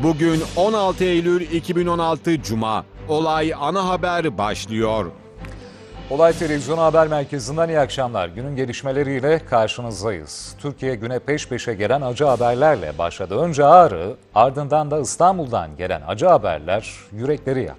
Bugün 16 Eylül 2016 Cuma. Olay ana haber başlıyor. Olay Televizyon Haber Merkezi'nden iyi akşamlar. Günün gelişmeleriyle karşınızdayız. Türkiye güne peş peşe gelen acı haberlerle başladı. Önce Ağrı, ardından da İstanbul'dan gelen acı haberler yürekleri yaktı.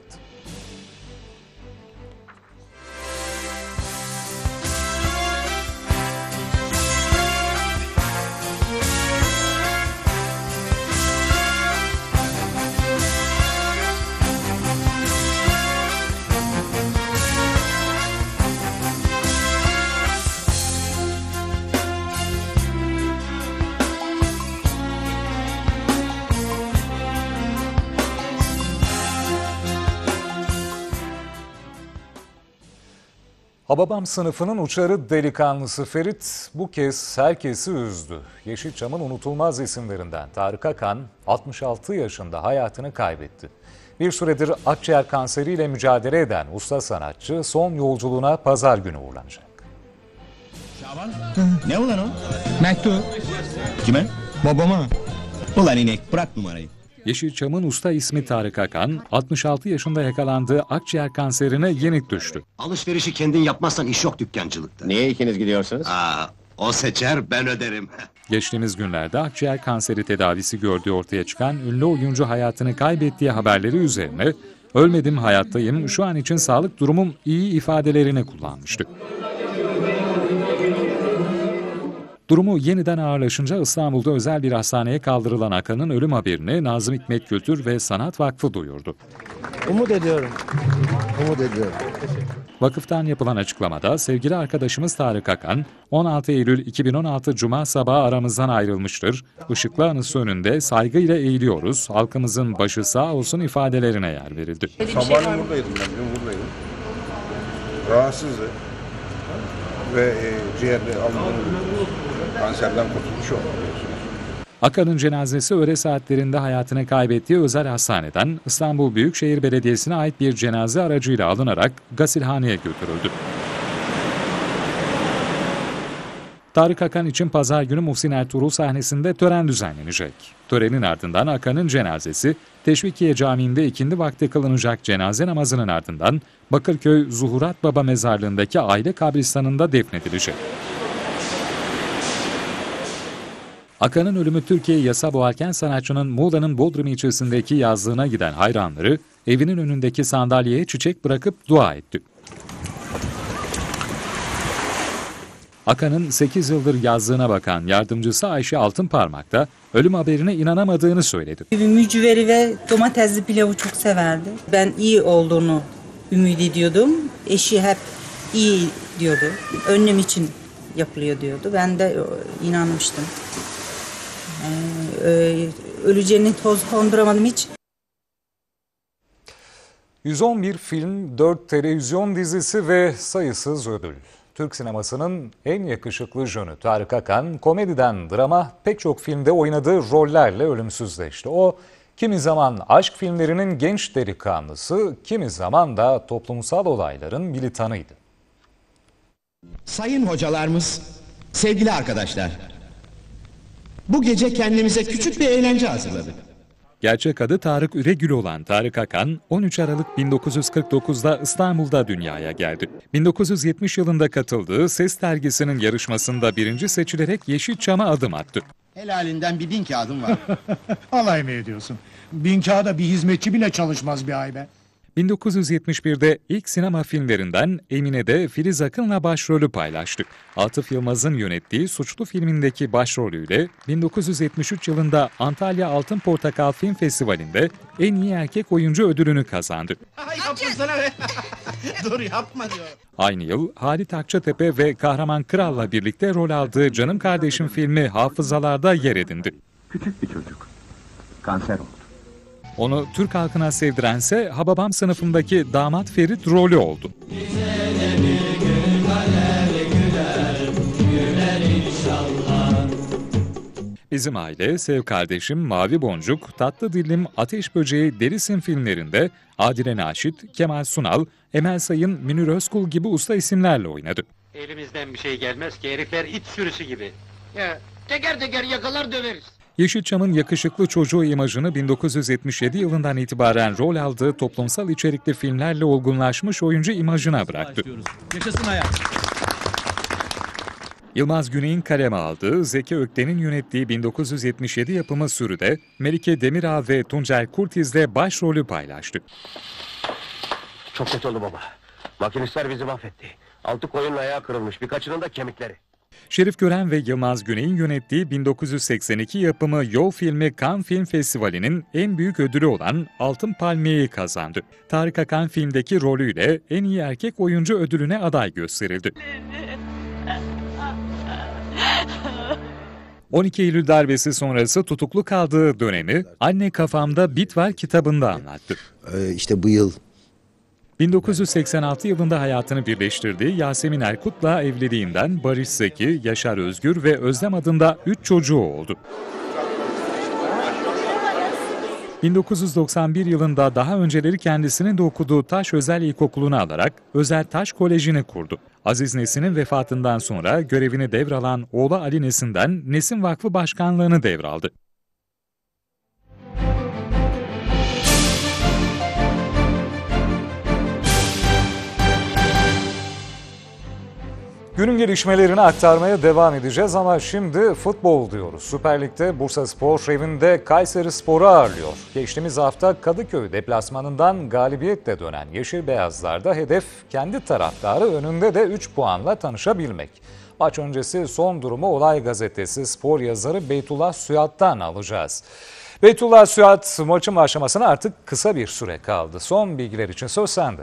Hababam sınıfının uçarı delikanlısı Ferit bu kez herkesi üzdü. Yeşilçam'ın unutulmaz isimlerinden Tarık Akan 66 yaşında hayatını kaybetti. Bir süredir akciğer kanseriyle mücadele eden usta sanatçı son yolculuğuna pazar günü uğurlanacak. Şaban, ne ulan o? Mektup. Kime? Babama. Ulan inek, bırak numarayı. Yeşilçam'ın usta ismi Tarık Akan, 66 yaşında yakalandığı akciğer kanserine yenik düştü. Alışverişi kendin yapmazsan iş yok dükkancılıkta. Niye ikiniz gidiyorsunuz? O seçer, ben öderim. Geçtiğimiz günlerde akciğer kanseri tedavisi gördüğü ortaya çıkan ünlü oyuncu hayatını kaybettiği haberleri üzerine "Ölmedim, hayattayım, şu an için sağlık durumum iyi" ifadelerini kullanmıştı. Durumu yeniden ağırlaşınca İstanbul'da özel bir hastaneye kaldırılan Akan'ın ölüm haberini Nazım Hikmet Kültür ve Sanat Vakfı duyurdu. Umut ediyorum. Vakıftan yapılan açıklamada sevgili arkadaşımız Tarık Akan, 16 Eylül 2016 Cuma sabahı aramızdan ayrılmıştır. Işıklı anısı önünde saygıyla eğiliyoruz. Halkımızın başı sağ olsun ifadelerine yer verildi. Sabahleyin buradaydım ben, dün buradaydım. Rahatsızdı. Ve ciğerde alındığı kanserden kurtulmuş oldu. Akan'ın cenazesi öğle saatlerinde hayatını kaybettiği özel hastaneden İstanbul Büyükşehir Belediyesi'ne ait bir cenaze aracıyla alınarak gasilhaneye götürüldü. Tarık Akan için pazar günü Muhsin Ertuğrul sahnesinde tören düzenlenecek. Törenin ardından Akan'ın cenazesi Teşvikiye Camii'nde ikindi vakti kılınacak cenaze namazının ardından Bakırköy Zuhurat Baba Mezarlığı'ndaki aile kabristanında defnedilecek. Akan'ın ölümü Türkiye'yi yasa boğarken sanatçının Muğla'nın Bodrum ilçesindeki yazlığına giden hayranları evinin önündeki sandalyeye çiçek bırakıp dua etti. Akan'ın 8 yıldır yazlığına bakan yardımcısı Ayşe Altınparmak da ölüm haberine inanamadığını söyledi. Mücveri ve domatesli pilavı çok severdi. Ben iyi olduğunu ümit ediyordum. Eşi hep iyi diyordu. Önlem için yapılıyor diyordu. Ben de inanmıştım. Öleceğini toz konduramadım hiç. 111 film, 4 televizyon dizisi ve sayısız ödül. Türk sinemasının en yakışıklı jönü Tarık Akan, komediden drama pek çok filmde oynadığı rollerle ölümsüzleşti. O, kimi zaman aşk filmlerinin genç delikanlısı, kimi zaman da toplumsal olayların militanıydı. Sayın hocalarımız, sevgili arkadaşlar. Bu gece kendimize küçük bir eğlence hazırladık. Gerçek adı Tarık Üregül olan Tarık Akan, 13 Aralık 1949'da İstanbul'da dünyaya geldi. 1970 yılında katıldığı Ses dergisinin yarışmasında birinci seçilerek Yeşilçam'a adım attı. Helalinden bir 1000 kağıdım var. Alay mı ediyorsun? 1000 kağıda bir hizmetçi bile çalışmaz bir ay be. 1971'de ilk sinema filmlerinden Emine'de Filiz Akın'la başrolü paylaştı. Atıf Yılmaz'ın yönettiği Suçlu filmindeki başrolüyle 1973 yılında Antalya Altın Portakal Film Festivali'nde en iyi erkek oyuncu ödülünü kazandı. Yapmasana be! Dur yapma diyor. Aynı yıl Halit Akçatepe ve Kahraman Kral'la birlikte rol aldığı Canım Kardeşim filmi hafızalarda yer edindi. Küçük bir çocuk. Kanser oldu. Onu Türk halkına sevdirense Hababam sınıfındaki damat Ferit rolü oldu. Bizim Aile, Sev Kardeşim, Mavi Boncuk, Tatlı Dilim, Ateş Böceği, Delisin filmlerinde Adile Naşit, Kemal Sunal, Emel Sayın, Münir Özkul gibi usta isimlerle oynadı. Elimizden bir şey gelmez ki, herifler it sürüsü gibi. Ya teker teker yakalar döveriz. Yeşilçam'ın yakışıklı çocuğu imajını 1977 yılından itibaren rol aldığı toplumsal içerikli filmlerle olgunlaşmış oyuncu imajına bıraktı. Yaşasın hayat. Yılmaz Güney'in kaleme aldığı, Zeki Ökten'in yönettiği 1977 yapımı Sürü'de Melike Demirağ ve Tuncel Kurtiz'le başrolü paylaştı. Çok kötü oldu baba. Makinistler bizi mahvetti. 6 koyunun ayağı kırılmış, birkaçının da kemikleri. Şerif Gören ve Yılmaz Güney'in yönettiği 1982 yapımı Yol filmi Cannes Film Festivali'nin en büyük ödülü olan Altın Palmiye'yi kazandı. Tarık Akan filmdeki rolüyle en iyi erkek oyuncu ödülüne aday gösterildi. 12 Eylül darbesi sonrası tutuklu kaldığı dönemi Anne Kafamda Bit Var kitabında anlattı. İşte bu yıl 1986 yılında hayatını birleştirdiği Yasemin Erkut'la evliliğinden Barış Zeki, Yaşar Özgür ve Özlem adında 3 çocuğu oldu. 1991 yılında daha önceleri kendisinin de okuduğu Taş Özel İlkokulu'nu alarak Özel Taş Koleji'ni kurdu. Aziz Nesin'in vefatından sonra görevini devralan oğlu Ali Nesin'den Nesin Vakfı Başkanlığı'nı devraldı. Günün gelişmelerini aktarmaya devam edeceğiz ama şimdi futbol diyoruz. Süper Lig'de Bursaspor evinde Kayserispor'u ağırlıyor. Geçtiğimiz hafta Kadıköy deplasmanından galibiyetle dönen Yeşil Beyazlar'da hedef kendi taraftarı önünde de 3 puanla tanışabilmek. Maç öncesi son durumu Olay Gazetesi spor yazarı Beytullah Süat'tan alacağız. Beytullah Süat, maçın başlamasına artık kısa bir süre kaldı. Son bilgiler için söz sende.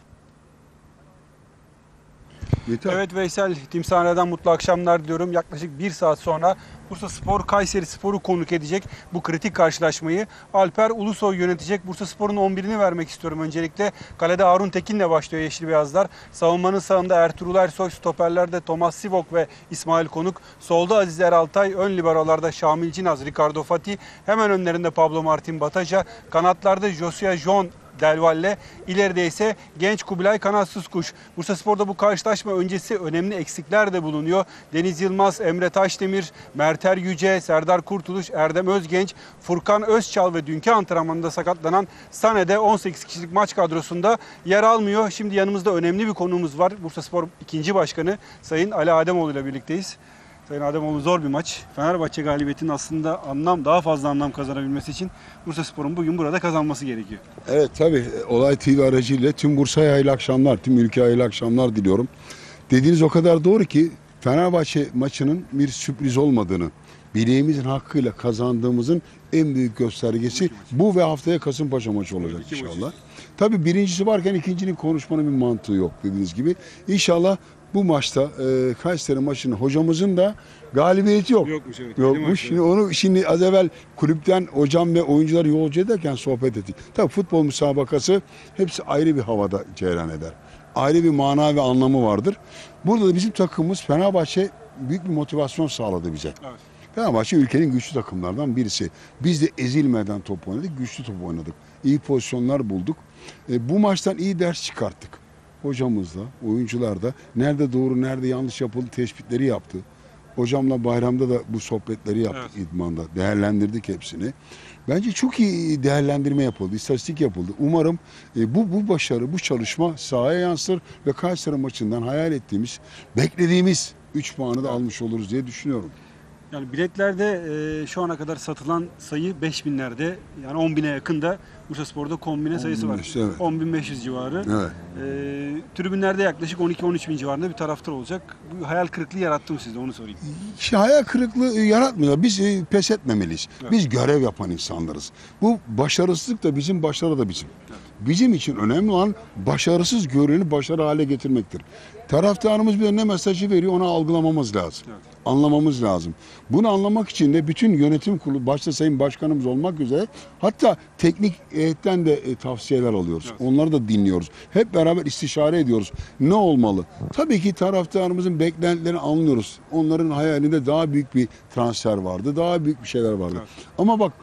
Evet Veysel, Timsahhane'den mutlu akşamlar diliyorum. Yaklaşık 1 saat sonra Bursaspor Kayserispor'u konuk edecek bu kritik karşılaşmayı. Alper Ulusoy yönetecek. Bursaspor'un 11'ini vermek istiyorum öncelikle. Kalede Harun Tekin'le başlıyor Yeşil Beyazlar. Savunmanın sağında Ertuğrul Ersoy, stoperlerde Thomas Sivok ve İsmail Konuk. Solda Aziz Eraltay, ön liberalarda Şamil Cinaz, Ricardo Fati. Hemen önlerinde Pablo Martin Bataja. Kanatlarda Josia John Delvalle, ileride ise genç Kubilay Kanatsız Kuş. Bursaspor'da bu karşılaşma öncesi önemli eksikler de bulunuyor. Deniz Yılmaz, Emre Taşdemir, Merter Yüce, Serdar Kurtuluş, Erdem Özgenç, Furkan Özçal ve dünkü antrenmanında sakatlanan Sane'de 18 kişilik maç kadrosunda yer almıyor. Şimdi yanımızda önemli bir konuğumuz var. Bursaspor 2. Başkanı Sayın Ali Ademoğlu ile birlikteyiz. Sayın Ademoğlu, zor bir maç. Fenerbahçe galibiyetinin aslında daha fazla anlam kazanabilmesi için Bursaspor'un bugün burada kazanması gerekiyor. Evet tabii, Olay TV aracıyla tüm Bursa'ya hayırlı akşamlar, tüm ülkeye hayırlı akşamlar diliyorum. Dediğiniz o kadar doğru ki Fenerbahçe maçının bir sürpriz olmadığını, bileğimizin hakkıyla kazandığımızın en büyük göstergesi bu ve haftaya Kasımpaşa maçı olacak inşallah. Tabii birincisi varken ikincinin konuşmanın bir mantığı yok dediğiniz gibi. İnşallah bu maçta Kayseri maçının hocamızın da galibiyeti yok. Yokmuş, evet. Yokmuş. Şimdi az evvel kulüpten hocam ve oyuncuları yolcu ederken sohbet ettik. Tabii futbol müsabakası hepsi ayrı bir havada cereyan eder. Ayrı bir mana ve anlamı vardır. Burada da bizim takımımız Fenerbahçe büyük bir motivasyon sağladı bize. Evet. Fenerbahçe ülkenin güçlü takımlardan birisi. Biz de ezilmeden top oynadık, güçlü top oynadık. İyi pozisyonlar bulduk. Bu maçtan iyi ders çıkarttık. Hocamızla, oyuncular da nerede doğru, nerede yanlış yapıldı tespitleri yaptı. Hocamla bayramda da bu sohbetleri yaptık, evet. İdmanda. Değerlendirdik hepsini. Bence çok iyi değerlendirme yapıldı, istatistik yapıldı. Umarım bu başarı, bu çalışma sahaya yansır ve Kayseri maçından hayal ettiğimiz, beklediğimiz 3 puanı da almış oluruz diye düşünüyorum. Yani biletlerde şu ana kadar satılan sayı 5000'lerde, yani 10.000'e yakın da Bursaspor'da kombine sayısı var. Evet. 10.500 civarı. Evet. Tribünlerde yaklaşık 12-13 bin civarında bir taraftar olacak. Bu hayal kırıklığı yarattı mı sizde, onu sorayım. Hayal kırıklığı yaratmıyor. Biz pes etmemeliyiz. Evet. Biz görev yapan insanlarız. Bu başarısızlık da bizim, başarı da bizim. Evet. Bizim için önemli olan başarısız görüneni başarı hale getirmektir. Taraftarımız bir ne mesajı veriyor, onu algılamamız lazım. Evet. Anlamamız lazım. Bunu anlamak için de bütün yönetim kurulu, başta Sayın Başkanımız olmak üzere, hatta teknik heyetten de tavsiyeler alıyoruz. Evet. Onları da dinliyoruz. Hep beraber istişare ediyoruz. Ne olmalı? Tabii ki taraftarımızın beklentilerini anlıyoruz. Onların hayalinde daha büyük bir transfer vardı. Daha büyük bir şeyler vardı. Evet. Ama bak,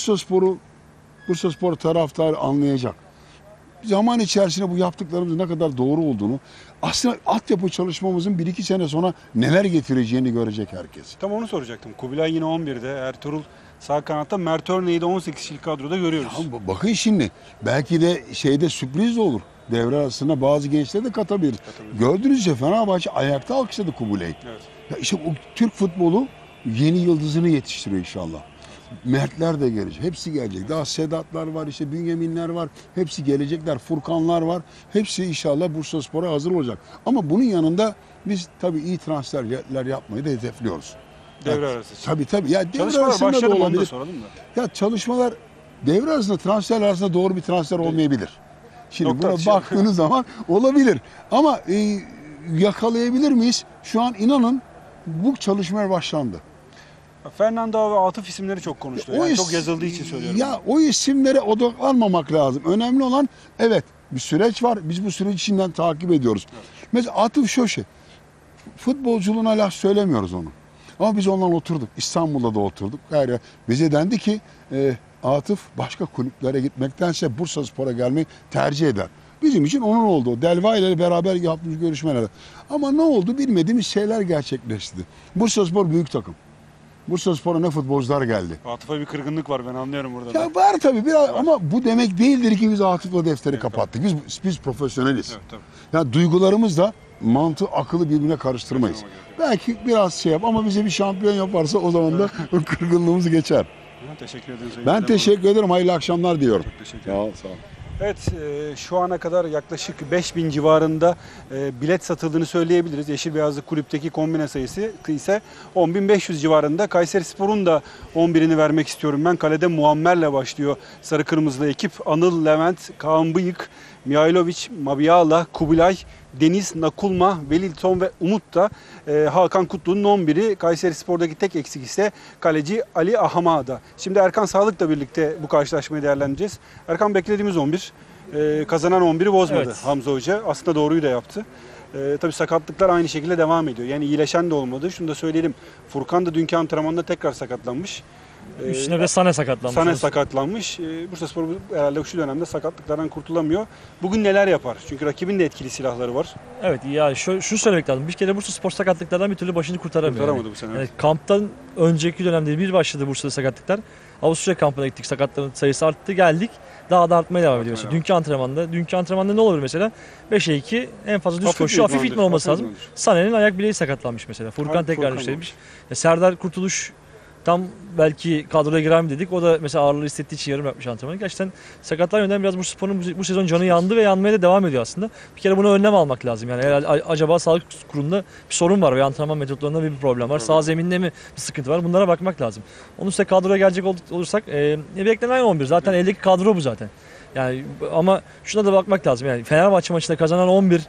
Bursaspor taraftarı anlayacak. Zaman içerisinde bu yaptıklarımızın ne kadar doğru olduğunu, aslında altyapı çalışmamızın 1-2 sene sonra neler getireceğini görecek herkes. Tam onu soracaktım. Kubilay yine 11'de, Ertuğrul Sağ kanatta Mert Örneği de 18 kişilik kadroda görüyoruz. Ya bakın şimdi belki de şeyde sürpriz de olur. Devre arasında bazı gençleri de katabilir. Gördünüz ya Fenerbahçe ayakta alkışladı Kubulay'ı. Evet. Ya işte o Türk futbolu yeni yıldızını yetiştiriyor inşallah. Mertler de gelecek. Hepsi gelecek. Daha Sedatlar var, işte Bünyaminler var. Hepsi gelecekler. Furkanlar var. Hepsi inşallah Bursaspor'a hazır olacak. Ama bunun yanında biz tabii iyi transferler yapmayı da hedefliyoruz. Devre arası için. Tabii. Ya devre Çalışmalar arasında da başladı mı onu da olabilir. soralım da. Ya çalışmalar devre arasında transferler arasında doğru bir transfer olmayabilir. Şimdi Nokta buna atışı. baktığınız zaman olabilir. Ama yakalayabilir miyiz? Şu an inanın bu çalışmalar başlandı. Fernando ve Atıf isimleri çok konuştu. Yani çok yazıldığı için söylüyorum. Ya o isimlere odaklanmamak lazım. Önemli olan evet bir süreç var. Biz bu süreci içinden takip ediyoruz. Evet. Mesela Atıf Şoşe. Futbolculuğuna laf söylemiyoruz onu. Ama biz ondan oturduk. İstanbul'da da oturduk. Yani bize dendi ki Atıf başka kulüplere gitmektense Bursaspor'a gelmeyi tercih eder. Bizim için onun oldu. Delva ile beraber yaptığımız görüşmeler. Ama ne oldu bilmediğimiz şeyler gerçekleşti. Bursaspor büyük takım. Bursaspor'a ne futbolcular geldi. Atıf'a bir kırgınlık var ben anlıyorum burada. Ya var tabii biraz ama bu demek değildir ki biz Atıf'la defteri kapattık. Biz profesyoneliz. Evet, tabii. Yani duygularımızla mantığı, akıllı birbirine karıştırmayız. Belki biraz şey yap ama bize bir şampiyon yaparsa o zaman da o kırgınlığımız geçer. Teşekkür ederim. Ben teşekkür ederim. Hayırlı akşamlar diyorum. Çok teşekkür ederim. Sağ ol. Evet, şu ana kadar yaklaşık 5000 civarında bilet satıldığını söyleyebiliriz. Yeşil Beyazlı kulüpteki kombine sayısı ise 10.500 civarında. Kayserispor'un da 11'ini vermek istiyorum ben. Kalede Muammer'le başlıyor sarı kırmızılı ekip. Anıl, Levent, Kaan Bıyık, Mihailovic, Mabiala, Kubilay, Deniz, Nakulma, Velilton ve Umut da Hakan Kutlu'nun 11'i. Kayserispor'daki tek eksik ise kaleci Ali Ahamada. Şimdi Erkan Sağlık'la birlikte bu karşılaşmayı değerlendireceğiz. Erkan beklediğimiz 11. Kazanan 11'i bozmadı evet. Hamza Hoca. Aslında doğruyu da yaptı. Tabii sakatlıklar aynı şekilde devam ediyor. Yani iyileşen de olmadı. Şunu da söyleyelim. Furkan da dünkü antrenmanda tekrar sakatlanmış. Üstüne de Sane sakatlanmış. Sane sakatlanmış. Bursaspor herhalde şu dönemde sakatlıklardan kurtulamıyor. Bugün neler yapar? Çünkü rakibin de etkili silahları var. Evet ya şunu söylemek lazım. Bir kere Bursaspor sakatlıklardan bir türlü başını kurtaramadı bu sene. Yani kamptan önceki dönemde bir başladı Bursa'da sakatlıklar. Avusturya kampına gittik. Sakatların sayısı arttı. Geldik. Daha da artmaya devam ediyor. Dünkü antrenmanda ne olur mesela? 5'e 2 en fazla düz koşu. Hafif itme olması lazım. Sane'nin ayak bileği sakatlanmış mesela. Furkan tekrar düşlemiş. Serdar Kurtuluş tam belki kadroya girer mi dedik. O da mesela ağırlığı hissettiği için yarım yapmış antrenmanı. Gerçekten sakatlar yönden biraz Bursaspor'un bu sezon canı yandı ve yanmaya da devam ediyor aslında. Bir kere buna önlem almak lazım. Yani herhalde acaba sağlık kurulunda bir sorun var ve antrenman metotlarında bir problem var. Sağ zeminde mi bir sıkıntı var? Bunlara bakmak lazım. Onun üstüne kadroya gelecek olursak beklenen 11. Zaten eldeki kadro bu zaten. Yani ama şuna da bakmak lazım. Yani Fenerbahçe maçında kazanan 11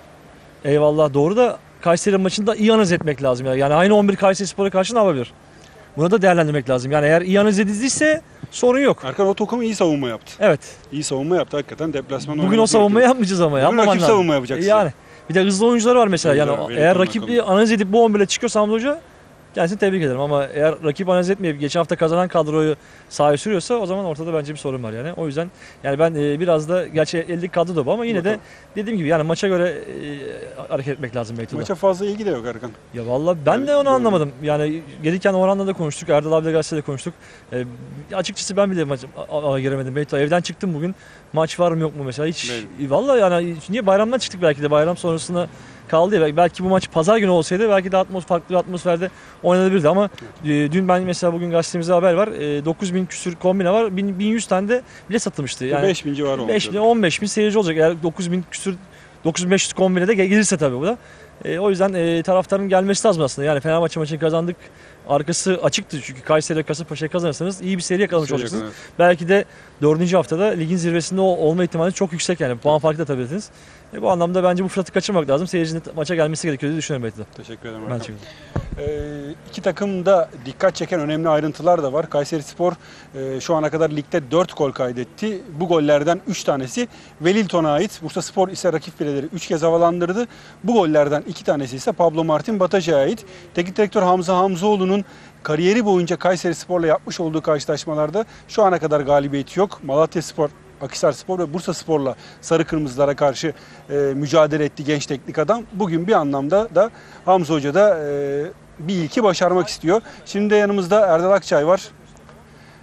eyvallah doğru da Kayseri maçında iyi analiz etmek lazım. Yani aynı 11 Kayserispor'a karşı ne yapabilir? Bunu da değerlendirmek lazım. Yani eğer iyi analiz edildiyse sorun yok. Erkan o takım iyi savunma yaptı. Evet. İyi savunma yaptı hakikaten deplasman. Bugün o savunmayı yapmayacağız ama. Bugün rakip savunma yapacaksın. Yani bir de hızlı oyuncuları var mesela. Yani eğer rakibi analiz edip bu 11'le çıkıyorsa Hamza Hoca kendisini tebrik ederim ama eğer rakip analiz etmeyip geçen hafta kazanan kadroyu sahaya sürüyorsa o zaman ortada bence bir sorun var yani. O yüzden yani ben biraz da gerçi eldeki kadro da bu ama yine de dediğim gibi yani maça göre hareket etmek lazım belki de. Maça fazla ilgi de yok Erkan. Ya vallahi ben de onu anlamadım. Yani gelirken Orhan'la da konuştuk, Erdal abiyle gazetede konuştuk. Açıkçası ben bile maça giremedim. Belki evden çıktım bugün. Maç var mı yok mu mesela hiç. Vallahi yani niye bayramdan çıktık belki de bayram sonrasında kaldı ya. Belki bu maç pazar günü olsaydı belki de farklı bir atmosferde oynanabilirdi ama dün ben mesela bugün gazetemizde haber var. 9000 küsür kombine var. 1100 tane de bile satılmıştı. Yani 5000 civarı olmuş. 5000 15000 seyirci olacak. Eğer 9000 küsür 9500 kombine de gelirse tabii bu da. O yüzden taraftarın gelmesi lazım aslında. Yani Fenerbahçe maçını kazandık. Arkası açıktı çünkü Kayseri ve Kasımpaşa'yı kazanırsanız iyi bir seri yakalamış olacaksınız. Evet. Belki de 4. haftada ligin zirvesinde olma ihtimali çok yüksek yani. Puan farkı da atabilirsiniz. Bu anlamda bence bu fırsatı kaçırmak lazım. Seyircinin maça gelmesi gerekiyor diye düşünüyorum belki de. Teşekkür ederim. Ben teşekkür ederim. İki takımda dikkat çeken önemli ayrıntılar da var. Kayserispor şu ana kadar ligde 4 gol kaydetti. Bu gollerden 3 tanesi Velilton'a ait. Bursaspor ise rakip fileleri 3 kez havalandırdı. Bu gollerden 2 tanesi ise Pablo Martin Bataca'ya ait. Teknik direktör Hamza Hamzoğlu'nun kariyeri boyunca Kayserispor'la yapmış olduğu karşılaşmalarda şu ana kadar galibiyeti yok. Malatyaspor, Akhisarspor ve Bursaspor'la sarı kırmızılara karşı mücadele etti genç teknik adam. Bugün bir anlamda da Hamza Hoca da bir ilki başarmak istiyor. Şimdi de yanımızda Erdal Akçay var.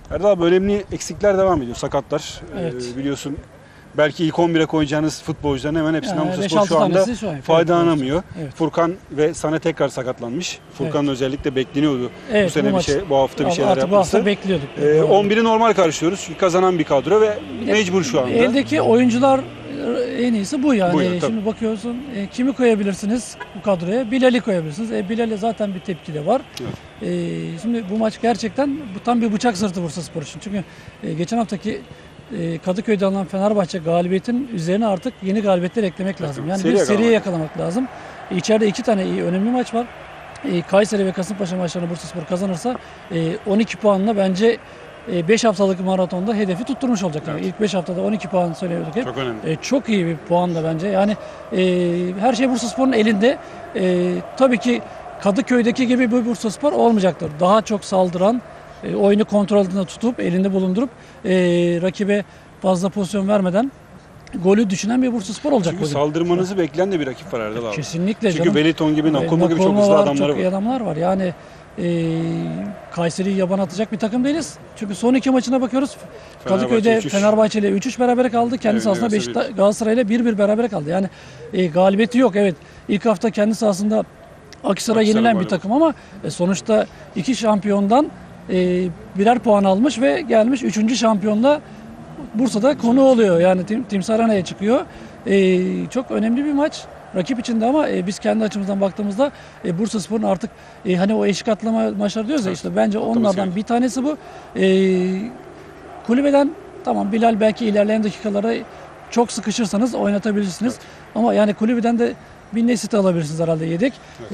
Erdal abi, önemli eksikler devam ediyor. Sakatlar. Evet. Biliyorsun belki ilk 11'e koyacağınız futbolcuların hemen hepsinden Yani Bursaspor şu 5-6 anda tanesi şu an faydalanamıyor. Evet. Furkan ve Sana tekrar sakatlanmış. Furkan'ın özellikle bekleniyordu Evet, bu sene bu hafta bir şeyler artık bu hafta yapması. bekliyorduk. 11'i normal karşılıyoruz. Kazanan bir kadro ve mecbur şu anda. Eldeki oyuncular en iyisi bu yani. Bu yani, tabii. Şimdi bakıyorsun kimi koyabilirsiniz bu kadroya? Bilal'i koyabilirsiniz. Bilal'e zaten bir tepki de var. Evet. Şimdi bu maç gerçekten tam bir bıçak sırtı Bursaspor için. Çünkü geçen haftaki Kadıköy'de alınan Fenerbahçe galibiyetin üzerine artık yeni galibiyetler eklemek lazım. Yani bir seriye yakalamak lazım. İçeride 2 tane iyi önemli maç var. Kayseri ve Kasımpaşa maçlarını Bursaspor kazanırsa 12 puanla bence 5 haftalık maratonda hedefi tutturmuş olacak. Yani ilk 5 haftada 12 puan söylüyorduk hep. Çok önemli. Çok iyi bir puan da bence. Yani her şey Bursaspor'un elinde. Tabii ki Kadıköy'deki gibi bir Bursaspor olmayacaktır. Daha çok saldıran, oyunu kontrol altında tutup, elinde bulundurup rakibe fazla pozisyon vermeden golü düşünen bir Bursaspor olacak. Çünkü saldırmanızı bekleyen de bir rakip var Erdal abi. Kesinlikle Çünkü canım. Wellington gibi, Nakoma gibi çok hızlı var, adamları çok iyi var. adamlar var. Yani Kayseri'yi yaban atacak bir takım değiliz. Çünkü son 2 maçına bakıyoruz. Kadıköy'de 3-3. Fenerbahçe ile 3-3 berabere kaldı. Kendi sahasında Galatasaray ile 1-1 berabere kaldı. Yani galibiyeti yok. Evet, ilk hafta kendi sahasında Akhisar'a yenilen bir takım ama sonuçta 2 şampiyondan birer puan almış ve gelmiş 3. şampiyonla Bursa'da konu oluyor. Yani Timsah Arena'ya çıkıyor. Çok önemli bir maç rakip için de ama biz kendi açımızdan baktığımızda Bursaspor'un artık hani o eşik atlama maçları diyoruz ya, işte bence onlardan bir tanesi bu. Kulübeden tamam, Bilal belki ilerleyen dakikalara çok sıkışırsanız oynatabilirsiniz. Ama yani kulübeden de bir Nesit alabilirsiniz herhalde yedek.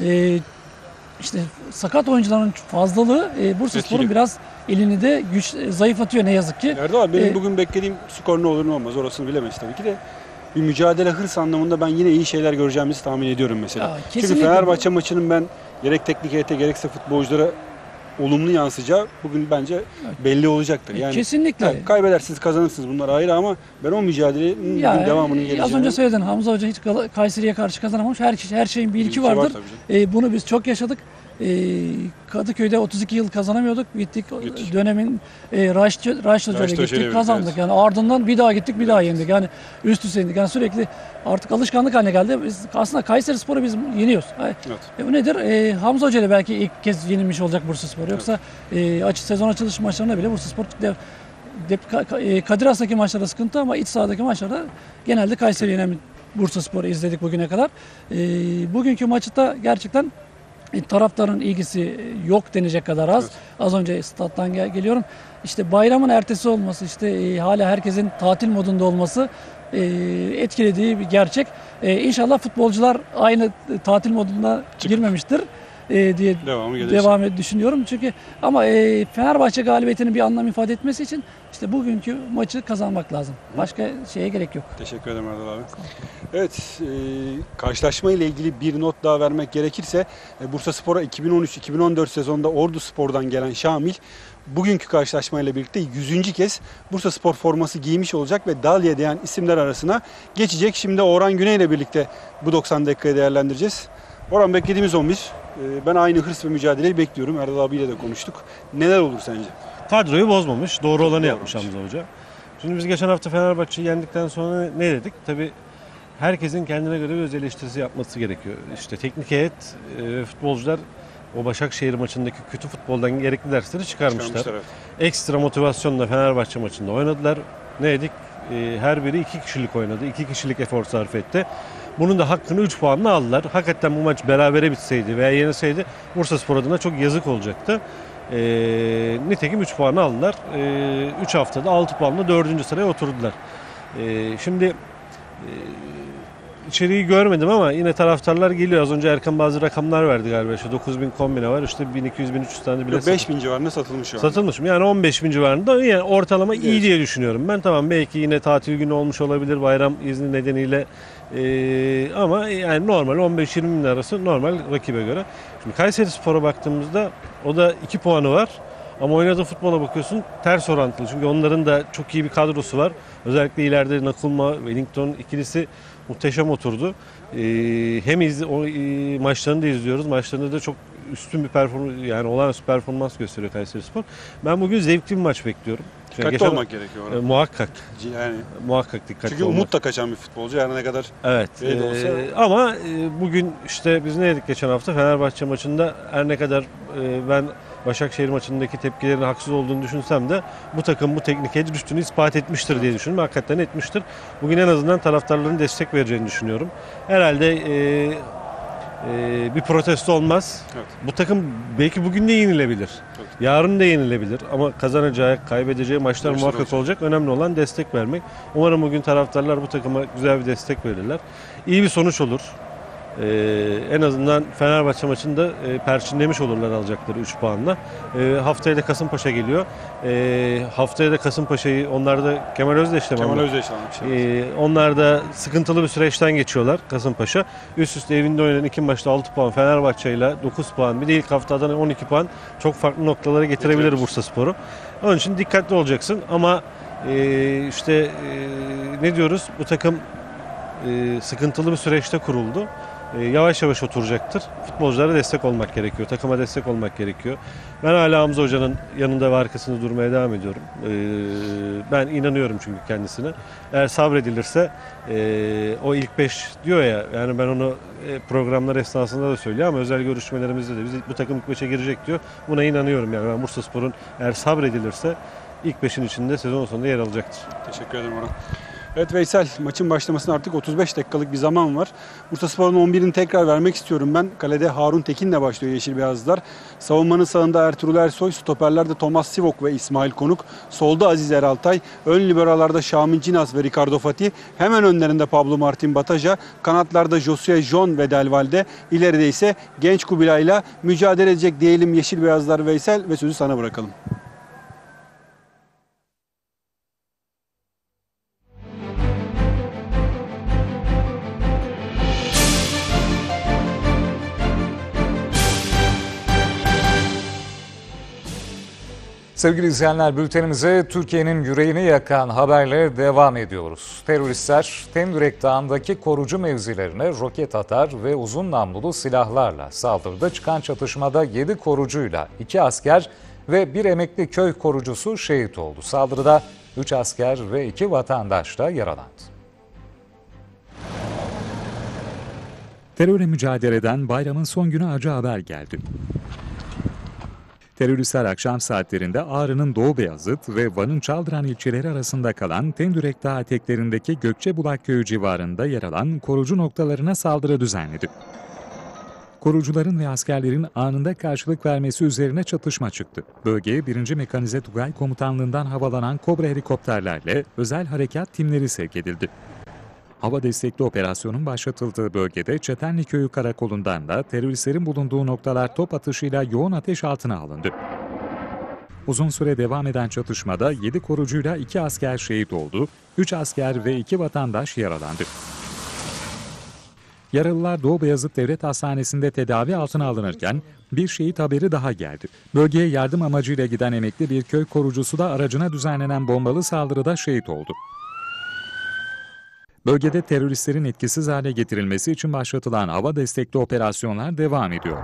İşte sakat oyuncuların fazlalığı Bursaspor'un biraz elini de zayıflatıyor ne yazık ki. Erdal abi, benim bugün beklediğim skor ne olur ne olmaz orasını bilemeyiz tabii ki de. Bir mücadele, hırs anlamında ben yine iyi şeyler göreceğimizi tahmin ediyorum mesela. Ya, çünkü Fenerbahçe maçının ben gerek teknik heyete gerekse futbolculara olumlu yansıyacağı bugün bence belli olacaktır. Yani kesinlikle. Kaybedersiniz, kazanırsınız, bunlar ayrı ama ben o mücadelenin devamının geleceğini... Az önce söyledin, Hamza Hoca hiç Kayseri'ye karşı kazanamamış. Her şeyin bir ilki vardır. Bunu biz çok yaşadık. Kadıköy'de 32 yıl kazanamıyorduk. Gittik. Dönemin Raşit Hoca'yla gittik, kazandık. Evet. Yani ardından bir daha gittik, bir daha yendik. Yani üst üste yendik. Yani sürekli artık alışkanlık haline geldi. Biz aslında Kayserispor'u biz yeniyoruz. Bu nedir? Hamza Hoca ile belki ilk kez yenilmiş olacak Bursaspor. Yoksa sezon açılış maçlarında bile Bursaspor Kadir Has'taki maçlarda sıkıntı ama iç sahadaki maçlarda genelde Kayseri yenen Bursaspor'u izledik bugüne kadar. Bugünkü maçı da gerçekten taraftarın ilgisi yok denecek kadar az. Evet. Az önce stat'tan geliyorum. İşte bayramın ertesi olması, işte hala herkesin tatil modunda olması etkilediği bir gerçek. İnşallah futbolcular aynı tatil moduna girmemiştir diye devam düşünüyorum. Çünkü ama Fenerbahçe galibiyetinin bir anlam ifade etmesi için işte bugünkü maçı kazanmak lazım. Başka şeye gerek yok. Teşekkür ederim Erdal abi. Evet, karşılaşma ile ilgili bir not daha vermek gerekirse Bursaspor'a 2013-2014 sezonunda Orduspor'dan gelen Şamil bugünkü karşılaşmayla birlikte 100. kez Bursaspor forması giymiş olacak ve Dalya diyen isimler arasına geçecek. Şimdi Orhan Güney ile birlikte bu 90 dakikayı değerlendireceğiz. Orhan, beklediğimiz 11. Ben aynı hırs ve mücadeleyi bekliyorum. Erdal abiyle de konuştuk. Neler olur sence? Kadroyu bozmamış. Doğru olanı yapmış Hamza Hoca. Şimdi biz geçen hafta Fenerbahçe'yi yendikten sonra ne dedik? Tabii herkesin kendine göre bir öz eleştirisi yapması gerekiyor. İşte teknik heyet, futbolcular o Başakşehir maçındaki kötü futboldan gerekli dersleri çıkarmışlar. Evet. Ekstra motivasyonla Fenerbahçe maçında oynadılar. Ne dedik? Her biri 2 kişilik oynadı. 2 kişilik efor sarf etti. Bunun da hakkını 3 puanla aldılar. Hakikaten bu maç berabere bitseydi veya yenilseydi Bursaspor adına çok yazık olacaktı. Nitekim 3 puanı aldılar. 3 haftada 6 puanla 4. sıraya oturdular. Şimdi içeriği görmedim ama yine taraftarlar geliyor. Az önce Erkan bazı rakamlar verdi galiba. İşte 9.000 kombine var. İşte 1200-1300 tane bilet 5.000 civarında satılmış şu an. Satılmış mı? Yani 15.000 civarında. Yani ortalama iyi diye düşünüyorum ben. Tamam, belki yine tatil günü olmuş olabilir bayram izni nedeniyle. Ama yani normal 15-20 bin arası normal rakibe göre. Şimdi Kayserispor'a baktığımızda o da 2 puanı var. Ama oynadığı futbola bakıyorsun ters orantılı. Çünkü onların da çok iyi bir kadrosu var. Özellikle ileride Nakulma, Wellington ikilisi muhteşem oturdu. Hem maçlarını da izliyoruz. Maçlarında da çok üstün bir performans, yani olağanüstü performans gösteriyor Kayserispor. Ben bugün zevkli bir maç bekliyorum. Dikkatli olmak gerekiyor orada. Muhakkak. Yani Muhakkak dikkatli çünkü olmak. umut da kaçan bir futbolcu her ne kadar Evet. de olsa. Ama bugün işte biz ne dedik geçen hafta Fenerbahçe maçında, her ne kadar ben Başakşehir maçındaki tepkilerin haksız olduğunu düşünsem de bu takım bu teknik üstünü ispat etmiştir diye düşünüyorum. Hakikaten etmiştir. Bugün en azından taraftarların destek vereceğini düşünüyorum. Herhalde bir protesto olmaz. Evet. Bu takım belki bugün de yenilebilir. Evet. Yarın da yenilebilir. Ama kazanacağı, kaybedeceği maçlar muhakkak olacak. Önemli olan destek vermek. Umarım bugün taraftarlar bu takıma güzel bir destek verirler. İyi bir sonuç olur. En azından Fenerbahçe maçında perçinlemiş olurlar alacakları 3 puanla. Haftaya da Kasımpaşa geliyor. Haftaya da Kasımpaşa'yı, onlar da Kemal Özdeş'le mi? Kemal Özdeş'le almış. Onlar da sıkıntılı bir süreçten geçiyorlar Kasımpaşa. Üst üste evinde oynanan 2 maçta 6 puan, Fenerbahçe ile 9 puan. Bir de ilk haftadan 12 puan çok farklı noktalara getirebilir Bursaspor'u. Onun için dikkatli olacaksın ama ne diyoruz? Bu takım sıkıntılı bir süreçte kuruldu. Yavaş yavaş oturacaktır. Futbolculara destek olmak gerekiyor. Takıma destek olmak gerekiyor. Ben hala Hamza Hoca'nın yanında ve arkasında durmaya devam ediyorum. Ben inanıyorum çünkü kendisine. Eğer sabredilirse o ilk 5 diyor ya, yani ben onu programlar esnasında da söylüyor ama özel görüşmelerimizde de biz bu takım ilk 5'e girecek diyor. Buna inanıyorum yani. Ben Bursaspor'un eğer sabredilirse ilk 5'in içinde sezon sonunda yer alacaktır. Teşekkür ederim Orhan. Evet Veysel, maçın başlamasına artık 35 dakikalık bir zaman var. Bursaspor'un 11'ini tekrar vermek istiyorum ben. Kalede Harun Tekin'le başlıyor Yeşil Beyazlılar. Savunmanın sağında Ertuğrul Ersoy, stoperlerde Thomas Sivok ve İsmail Konuk. Solda Aziz Eraltay, ön liberalarda Şamin Cinas ve Ricardo Fatih. Hemen önlerinde Pablo Martin Bataja, kanatlarda Josue John ve Delvalde. İleride ise genç Kubilay'la mücadele edecek diyelim Yeşil Beyazlılar Veysel ve sözü sana bırakalım. Sevgili izleyenler, bültenimize Türkiye'nin yüreğini yakan haberle devam ediyoruz. Teröristler Tendürek Dağı'ndaki korucu mevzilerine roket atar ve uzun namlulu silahlarla saldırıda çıkan çatışmada 7 korucuyla 2 asker ve 1 emekli köy korucusu şehit oldu. Saldırıda 3 asker ve 2 vatandaş da yaralandı. Terörle mücadeleden bayramın son günü acı haber geldi. Teröristler akşam saatlerinde Ağrı'nın Doğu Beyazıt ve Van'ın Çaldıran ilçeleri arasında kalan Tendürek Dağı eteklerindeki Gökçebulak Köyü civarında yer alan korucu noktalarına saldırı düzenledi. Korucuların ve askerlerin anında karşılık vermesi üzerine çatışma çıktı. Bölgeye 1. Mekanize Tugay Komutanlığı'ndan havalanan Kobra helikopterlerle özel harekat timleri sevk edildi. Hava destekli operasyonun başlatıldığı bölgede Çetenli Köyü karakolundan da teröristlerin bulunduğu noktalar top atışıyla yoğun ateş altına alındı. Uzun süre devam eden çatışmada 7 korucuyla 2 asker şehit oldu, 3 asker ve 2 vatandaş yaralandı. Yaralılar Doğu Beyazıt Devlet Hastanesi'nde tedavi altına alınırken bir şehit haberi daha geldi. Bölgeye yardım amacıyla giden emekli bir köy korucusu da aracına düzenlenen bombalı saldırıda şehit oldu. Bölgede teröristlerin etkisiz hale getirilmesi için başlatılan hava destekli operasyonlar devam ediyor.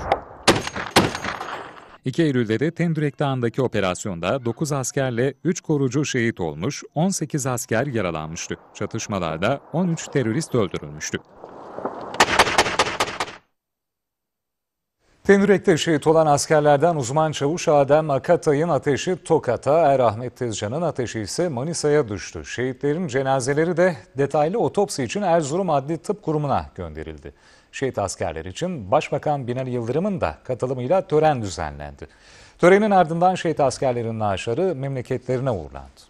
2 Eylül'de de Tendürek Dağı'ndaki operasyonda 9 askerle 3 korucu şehit olmuş, 18 asker yaralanmıştı. Çatışmalarda 13 terörist öldürülmüştü. Tendürek'te şehit olan askerlerden uzman çavuş Adem Akatay'ın ateşi Tokat'a, Ahmet Tezcan'ın ateşi ise Manisa'ya düştü. Şehitlerin cenazeleri de detaylı otopsi için Erzurum Adli Tıp Kurumu'na gönderildi. Şehit askerler için Başbakan Binali Yıldırım'ın da katılımıyla tören düzenlendi. Törenin ardından şehit askerlerin naaşları memleketlerine uğurlandı.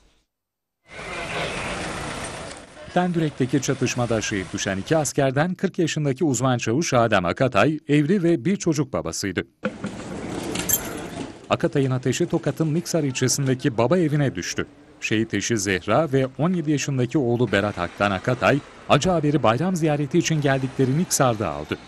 Tendürek'teki çatışmada şehit düşen 2 askerden 40 yaşındaki uzman çavuş Adem Akatay, evli ve bir çocuk babasıydı. Akatay'ın ateşi Tokat'ın Niksar ilçesindeki baba evine düştü. Şehit eşi Zehra ve 17 yaşındaki oğlu Berat Ak'tan Akatay, acı haberi bayram ziyareti için geldikleri Niksar'da aldı.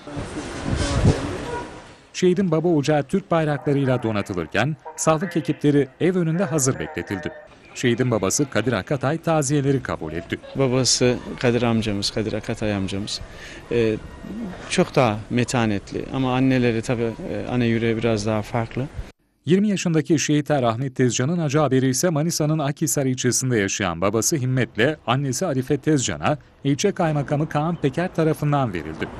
Şehidin baba ocağı Türk bayraklarıyla donatılırken, sağlık ekipleri ev önünde hazır bekletildi. Şehidin babası Kadir Akatay taziyeleri kabul etti. Babası Kadir amcamız, Kadir Akatay amcamız çok daha metanetli ama anneleri tabii anne yüreği biraz daha farklı. 20 yaşındaki şehit Ahmet Tezcan'ın acı haberi ise Manisa'nın Akhisar ilçesinde yaşayan babası Himmet'le annesi Arife Tezcan'a ilçe kaymakamı Kaan Peker tarafından verildi.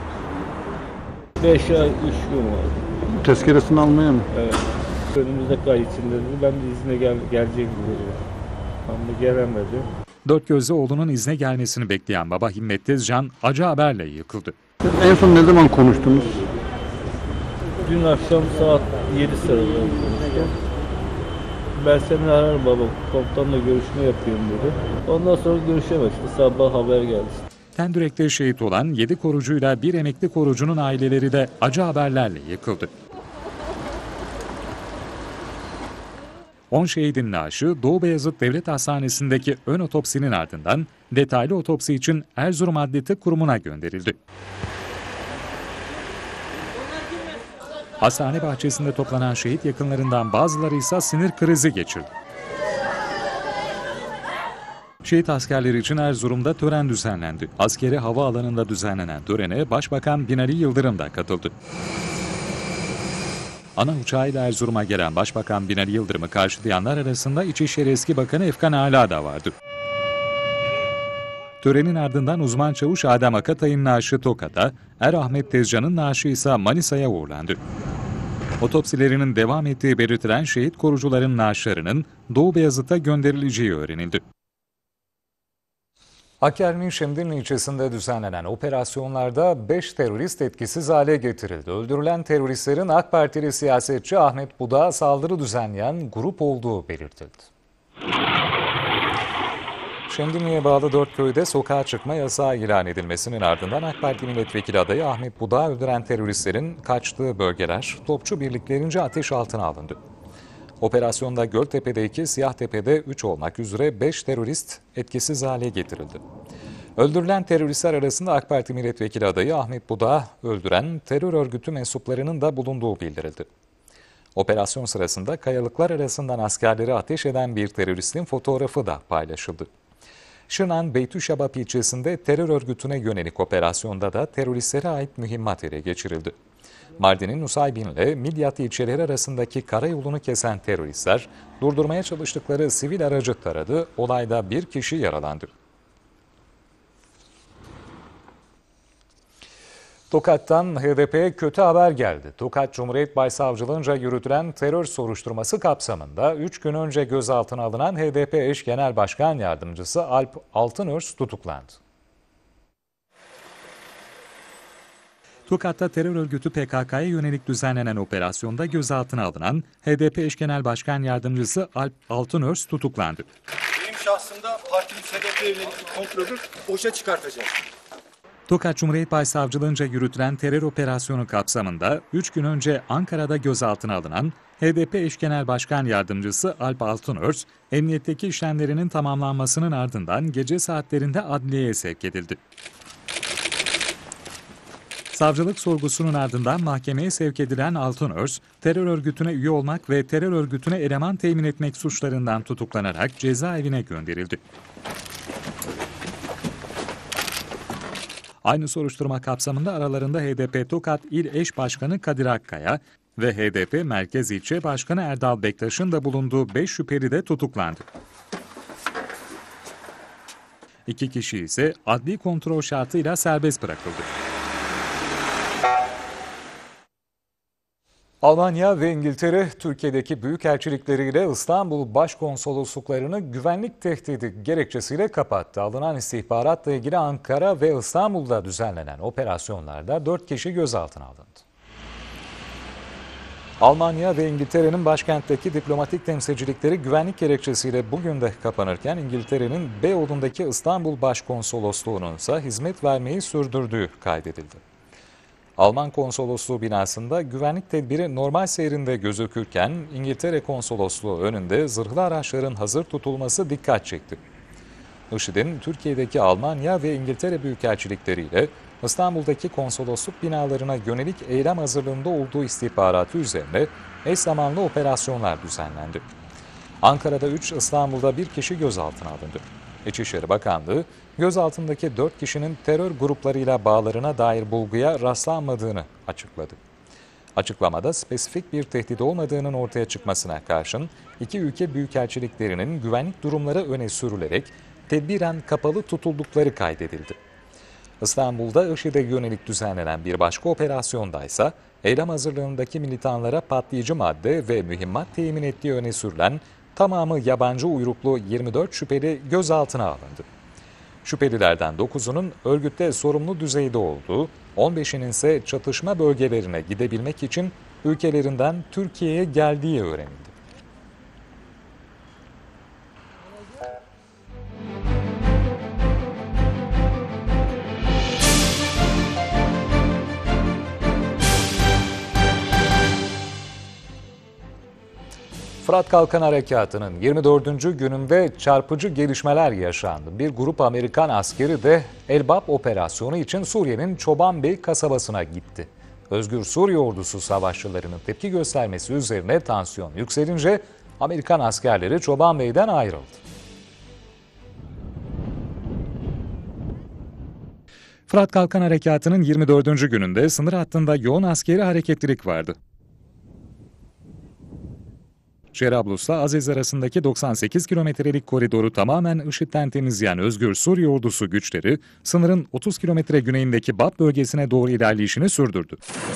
5 ay 3 gün oldu. Tezkeresini almaya mı? Evet. Önümüzdeki ay içinde dedi. Ben de izne gelecek gibi. Ama gelemedi. Dört gözlü oğlunun izne gelmesini bekleyen baba Himmet Tezcan acı haberle yıkıldı. En son ne zaman konuştunuz? Dün akşam saat 7 sırasında konuştum. Ben seni ararım baba, komutanla görüşme yapıyorum dedi. Ondan sonra görüşemedik. Sabah haber geldi. Tendürek'te şehit olan 7 korucuyla bir emekli korucunun aileleri de acı haberlerle yıkıldı. 10 şehidin naaşı Doğu Beyazıt Devlet Hastanesi'ndeki ön otopsinin ardından detaylı otopsi için Erzurum Adli Tıp Kurumu'na gönderildi. Hastane bahçesinde toplanan şehit yakınlarından bazıları ise sinir krizi geçirdi. Şehit askerleri için Erzurum'da tören düzenlendi. Askeri havaalanında düzenlenen törene Başbakan Binali Yıldırım da katıldı. Ana uçağıyla Erzurum'a gelen Başbakan Binali Yıldırım'ı karşılayanlar arasında İçişleri Eski Bakanı Efkan Ala da vardı. Törenin ardından uzman çavuş Adem Akatay'ın naaşı Tokat'a, Ahmet Tezcan'ın naaşı ise Manisa'ya uğurlandı. Otopsilerinin devam ettiği belirtilen şehit korucuların naaşlarının Doğu Beyazıt'a gönderileceği öğrenildi. Hakkari'nin Şemdinli ilçesinde düzenlenen operasyonlarda 5 terörist etkisiz hale getirildi. Öldürülen teröristlerin AK Partili siyasetçi Ahmet Budak'a saldırı düzenleyen grup olduğu belirtildi. Şemdinli'ye bağlı 4 köyde sokağa çıkma yasağı ilan edilmesinin ardından AK Parti milletvekili adayı Ahmet Budak'ı öldüren teröristlerin kaçtığı bölgeler topçu birliklerince ateş altına alındı. Operasyonda Göltepe'de 2, Siyahtepe'de 3 olmak üzere 5 terörist etkisiz hale getirildi. Öldürülen teröristler arasında AK Parti milletvekili adayı Ahmet Budak'ı öldüren terör örgütü mensuplarının da bulunduğu bildirildi. Operasyon sırasında kayalıklar arasından askerleri ateş eden bir teröristin fotoğrafı da paylaşıldı. Şırnak'ın Beytüşşebap ilçesinde terör örgütüne yönelik operasyonda da teröristlere ait mühimmat ele geçirildi. Mardin'in Nusaybin ile Midyat ilçeleri arasındaki karayolunu kesen teröristler durdurmaya çalıştıkları sivil aracı taradı, olayda bir kişi yaralandı. Tokat'tan HDP'ye kötü haber geldi. Tokat Cumhuriyet Başsavcılığınca yürütülen terör soruşturması kapsamında 3 gün önce gözaltına alınan HDP eş genel başkan yardımcısı Alp Altınörs tutuklandı. Tokat'ta terör örgütü PKK'ya yönelik düzenlenen operasyonda gözaltına alınan HDP eş genel başkan yardımcısı Alp Altınörs tutuklandı. Benim şahsımda partimiz HDP'ye yönelik kontrolü boşa çıkartacak. Tokat Cumhuriyet Başsavcılığınca yürütülen terör operasyonu kapsamında 3 gün önce Ankara'da gözaltına alınan HDP eş genel başkan yardımcısı Alp Altınörs, emniyetteki işlemlerinin tamamlanmasının ardından gece saatlerinde adliyeye sevk edildi. Savcılık sorgusunun ardından mahkemeye sevk edilen Altınörs, terör örgütüne üye olmak ve terör örgütüne eleman temin etmek suçlarından tutuklanarak cezaevine gönderildi. Aynı soruşturma kapsamında aralarında HDP Tokat İl Eş Başkanı Kadir Akkaya ve HDP Merkez İlçe Başkanı Erdal Bektaş'ın da bulunduğu 5 şüpheli de tutuklandı. 2 kişi ise adli kontrol şartıyla serbest bırakıldı. Almanya ve İngiltere, Türkiye'deki büyükelçilikleriyle İstanbul başkonsolosluklarını güvenlik tehdidi gerekçesiyle kapattı. Alınan istihbaratla ilgili Ankara ve İstanbul'da düzenlenen operasyonlarda 4 kişi gözaltına alındı. Almanya ve İngiltere'nin başkentteki diplomatik temsilcilikleri güvenlik gerekçesiyle bugün de kapanırken İngiltere'nin Beyoğlu'ndaki İstanbul Başkonsolosluğu'nun ise hizmet vermeyi sürdürdüğü kaydedildi. Alman konsolosluğu binasında güvenlik tedbiri normal seyrinde gözükürken İngiltere konsolosluğu önünde zırhlı araçların hazır tutulması dikkat çekti. IŞİD'in Türkiye'deki Almanya ve İngiltere büyükelçilikleriyle İstanbul'daki konsolosluk binalarına yönelik eylem hazırlığında olduğu istihbaratı üzerine eş zamanlı operasyonlar düzenlendi. Ankara'da 3, İstanbul'da 1 kişi gözaltına alındı. İçişleri Bakanlığı, gözaltındaki 4 kişinin terör gruplarıyla bağlarına dair bulguya rastlanmadığını açıkladı. Açıklamada spesifik bir tehdit olmadığının ortaya çıkmasına karşın iki ülke büyükelçiliklerinin güvenlik durumları öne sürülerek tedbiren kapalı tutuldukları kaydedildi. İstanbul'da IŞİD'e yönelik düzenlenen bir başka operasyondaysa eylem hazırlığındaki militanlara patlayıcı madde ve mühimmat temin ettiği öne sürülen tamamı yabancı uyruklu 24 şüpheli gözaltına alındı. Şüphelilerden 9'unun örgütte sorumlu düzeyde olduğu, 15'inin ise çatışma bölgelerine gidebilmek için ülkelerinden Türkiye'ye geldiği öğrenildi. Fırat Kalkan Harekatı'nın 24. gününde çarpıcı gelişmeler yaşandı. Bir grup Amerikan askeri de Elbap operasyonu için Suriye'nin Çobanbey kasabasına gitti. Özgür Suriye Ordusu savaşçılarının tepki göstermesi üzerine tansiyon yükselince Amerikan askerleri Çobanbey'den ayrıldı. Fırat Kalkan Harekatı'nın 24. gününde sınır hattında yoğun askeri hareketlilik vardı. Cerablus'la Aziz arasındaki 98 kilometrelik koridoru tamamen IŞİD'den temizleyen Özgür Suriye Ordusu güçleri, sınırın 30 kilometre güneyindeki Bab bölgesine doğru ilerleyişini sürdürdü.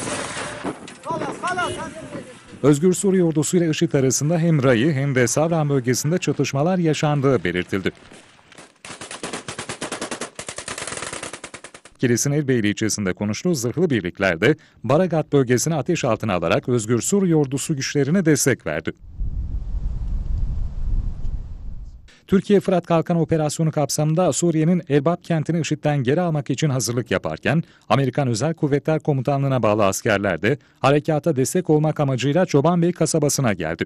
Özgür Suriye Ordusu ile IŞİD arasında hem Rayı hem de Savran bölgesinde çatışmalar yaşandığı belirtildi. Kilis'in Elbeyli ilçesinde konuştuğu zırhlı birlikler de Baragat bölgesini ateş altına alarak Özgür Suriye Ordusu güçlerine destek verdi. Türkiye Fırat Kalkan operasyonu kapsamında Suriye'nin Elbap kentini IŞİD'den geri almak için hazırlık yaparken Amerikan Özel Kuvvetler Komutanlığı'na bağlı askerler de harekata destek olmak amacıyla Çobanbey kasabasına geldi.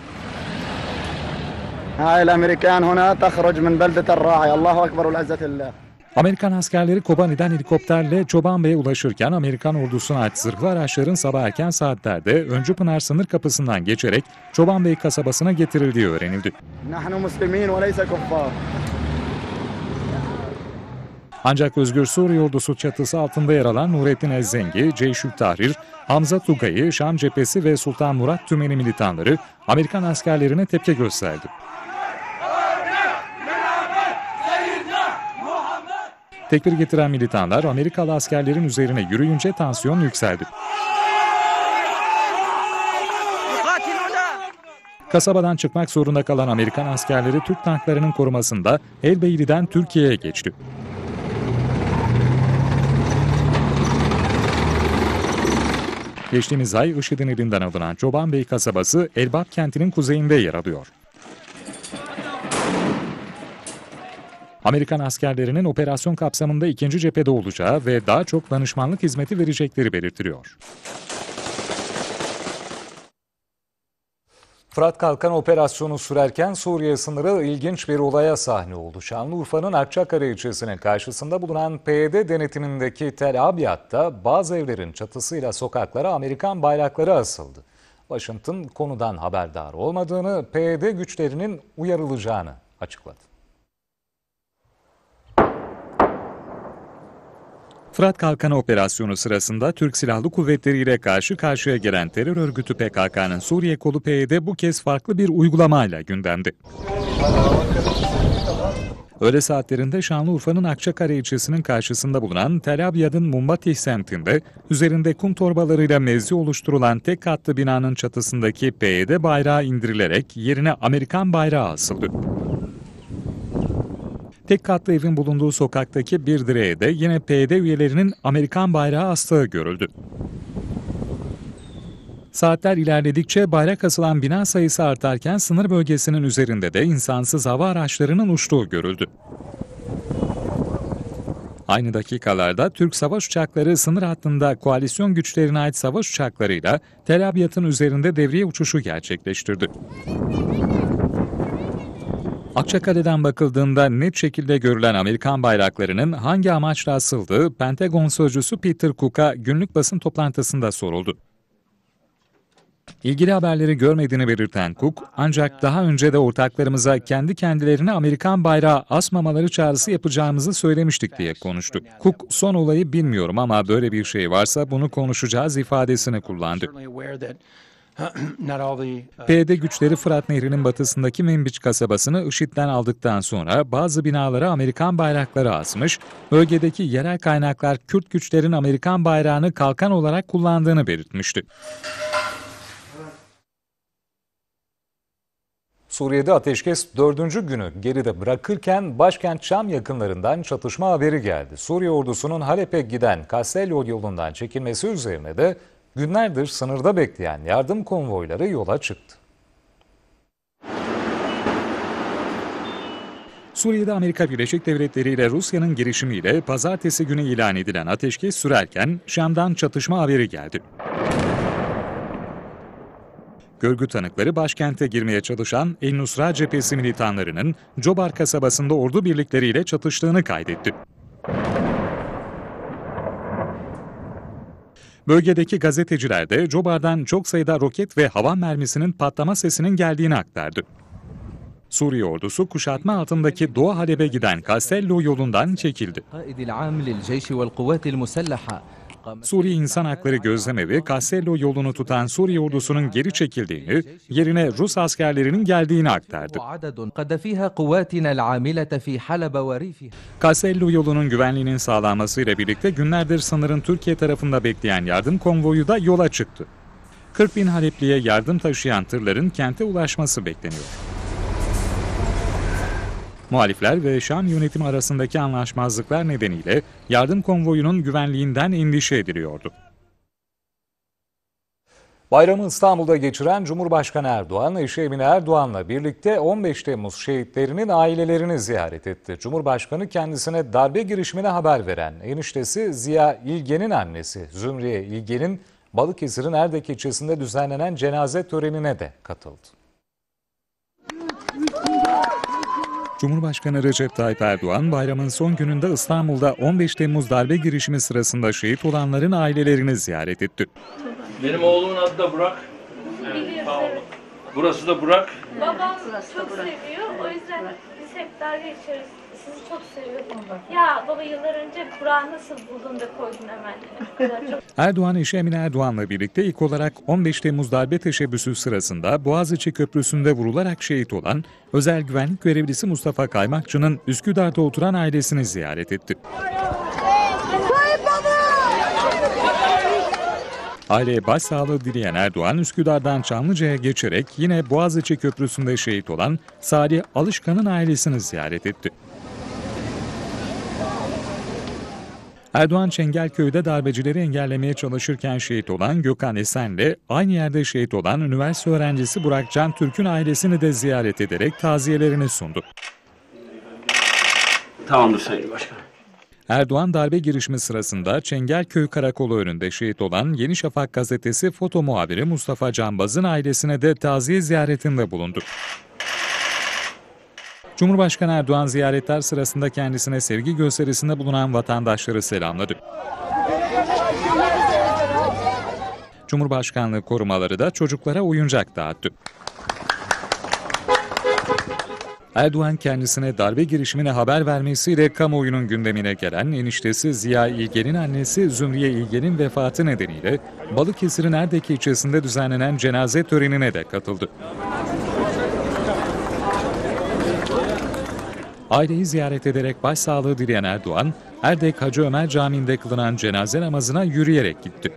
Amerikan askerleri Kobani'den helikopterle Çobanbey'e ulaşırken Amerikan ordusuna ait zırhlı araçların sabah erken saatlerde Öncüpınar sınır kapısından geçerek Çobanbey kasabasına getirildiği öğrenildi. Ancak Özgür Suriye Ordusu çatısı altında yer alan Nurettin Ezzengi, Ceyşül Tahrir, Hamza Tugayı, Şam Cephesi ve Sultan Murat Tümeni militanları Amerikan askerlerine tepki gösterdi. Tekbir getiren militanlar Amerikalı askerlerin üzerine yürüyünce tansiyon yükseldi. Kasabadan çıkmak zorunda kalan Amerikan askerleri Türk tanklarının korumasında Elbeyli'den Türkiye'ye geçti. Geçtiğimiz ay IŞİD'in elinden alınan Çobanbey kasabası Elbap kentinin kuzeyinde yer alıyor. Amerikan askerlerinin operasyon kapsamında 2. cephede olacağı ve daha çok danışmanlık hizmeti verecekleri belirtiliyor. Fırat Kalkan operasyonu sürerken Suriye sınırı ilginç bir olaya sahne oldu. Şanlıurfa'nın Akçakale ilçesinin karşısında bulunan PYD denetimindeki Tel Abyad'da bazı evlerin çatısıyla sokaklara Amerikan bayrakları asıldı. Washington konudan haberdar olmadığını, PYD güçlerinin uyarılacağını açıkladı. Fırat Kalkan operasyonu sırasında Türk Silahlı Kuvvetleri ile karşı karşıya gelen terör örgütü PKK'nın Suriye kolu PYD bu kez farklı bir uygulamayla gündemde. Öğle saatlerinde Şanlıurfa'nın Akçakale ilçesinin karşısında bulunan Tel Abyad'ın Mumbatih semtinde üzerinde kum torbalarıyla mevzi oluşturulan tek katlı binanın çatısındaki PYD bayrağı indirilerek yerine Amerikan bayrağı asıldı. Tek katlı evin bulunduğu sokaktaki bir direğe de yine PYD üyelerinin Amerikan bayrağı astığı görüldü. Saatler ilerledikçe bayrak asılan bina sayısı artarken sınır bölgesinin üzerinde de insansız hava araçlarının uçtuğu görüldü. Aynı dakikalarda Türk savaş uçakları sınır hattında koalisyon güçlerine ait savaş uçaklarıyla Tel Abyad'ın üzerinde devriye uçuşu gerçekleştirdi. Akçakale'den bakıldığında net şekilde görülen Amerikan bayraklarının hangi amaçla asıldığı Pentagon sözcüsü Peter Cook'a günlük basın toplantısında soruldu. İlgili haberleri görmediğini belirten Cook, ancak daha önce de ortaklarımıza kendi kendilerine Amerikan bayrağı asmamaları çağrısı yapacağımızı söylemiştik diye konuştu. Cook, son olayı bilmiyorum ama böyle bir şey varsa bunu konuşacağız ifadesini kullandı. PYD güçleri Fırat Nehri'nin batısındaki Menbiç kasabasını IŞİD'den aldıktan sonra bazı binalara Amerikan bayrakları asmış, bölgedeki yerel kaynaklar Kürt güçlerin Amerikan bayrağını kalkan olarak kullandığını belirtmişti. Suriye'de ateşkes 4. günü geride bırakırken başkent Şam yakınlarından çatışma haberi geldi. Suriye ordusunun Halep'e giden Kastel yolundan çekilmesi üzerine de günlerdir sınırda bekleyen yardım konvoyları yola çıktı. Suriye'de Amerika Birleşik Devletleri ile Rusya'nın girişimiyle pazartesi günü ilan edilen ateşkes sürerken Şam'dan çatışma haberi geldi. Görgü tanıkları başkente girmeye çalışan El-Nusra cephesi militanlarının Cobar kasabasında ordu birlikleriyle çatıştığını kaydetti. Bölgedeki gazeteciler de Cobar'dan çok sayıda roket ve havan mermisinin patlama sesinin geldiğini aktardı. Suriye ordusu kuşatma altındaki Doğu Halep'e giden Castello yolundan çekildi. Suriye İnsan Hakları Gözlemevi, Castello yolunu tutan Suriye ordusunun geri çekildiğini, yerine Rus askerlerinin geldiğini aktardı. Castello yolunun güvenliğinin sağlanmasıyla birlikte günlerdir sınırın Türkiye tarafında bekleyen yardım konvoyu da yola çıktı. 40.000 Halepli'ye yardım taşıyan tırların kente ulaşması bekleniyor. Muhalifler ve Şam yönetimi arasındaki anlaşmazlıklar nedeniyle yardım konvoyunun güvenliğinden endişe ediliyordu. Bayramı İstanbul'da geçiren Cumhurbaşkanı Erdoğan, eşi Emine Erdoğan'la birlikte 15 Temmuz şehitlerinin ailelerini ziyaret etti. Cumhurbaşkanı kendisine darbe girişimine haber veren eniştesi Ziya İlgen'in annesi Zümriye İlgen'in Balıkesir'in Erdek ilçesinde düzenlenen cenaze törenine de katıldı. Cumhurbaşkanı Recep Tayyip Erdoğan, bayramın son gününde İstanbul'da 15 Temmuz darbe girişimi sırasında şehit olanların ailelerini ziyaret etti. Benim oğlumun adı da Burak. Burası da Burak. Babam çok seviyor. O yüzden biz hep dalga geçiyoruz. Sizi çok seviyorum. Ya baba, yıllar önce Burak'ı nasıl buldun da koydun hemen. Bu kadar çok. Erdoğan, eşi Emine Erdoğan'la birlikte ilk olarak 15 Temmuz darbe teşebbüsü sırasında Boğaziçi Köprüsü'nde vurularak şehit olan özel güvenlik görevlisi Mustafa Kaymakçı'nın Üsküdar'da oturan ailesini ziyaret etti. Aileye başsağlığı dileyen Erdoğan, Üsküdar'dan Çamlıca'ya geçerek yine Boğaziçi Köprüsü'nde şehit olan Salih Alışkan'ın ailesini ziyaret etti. Erdoğan, Çengelköy'de darbecileri engellemeye çalışırken şehit olan Gökhan Esen'le aynı yerde şehit olan üniversite öğrencisi Burak Can Türk'ün ailesini de ziyaret ederek taziyelerini sundu. Tamamdır Sayın Başkan. Erdoğan, darbe girişimi sırasında Çengelköy Karakolu önünde şehit olan Yeni Şafak gazetesi foto muhabiri Mustafa Canbaz'ın ailesine de taziye ziyaretinde bulundu. Cumhurbaşkanı Erdoğan ziyaretler sırasında kendisine sevgi gösterisinde bulunan vatandaşları selamladı. Cumhurbaşkanlığı korumaları da çocuklara oyuncak dağıttı. Erdoğan, kendisine darbe girişimine haber vermesiyle kamuoyunun gündemine gelen eniştesi Ziya İlgen'in annesi Zümriye İlgen'in vefatı nedeniyle Balıkesir'in Erdek ilçesinde düzenlenen cenaze törenine de katıldı. Aileyi ziyaret ederek başsağlığı dileyen Erdoğan, Erdek Hacı Ömer Camii'nde kılınan cenaze namazına yürüyerek gitti.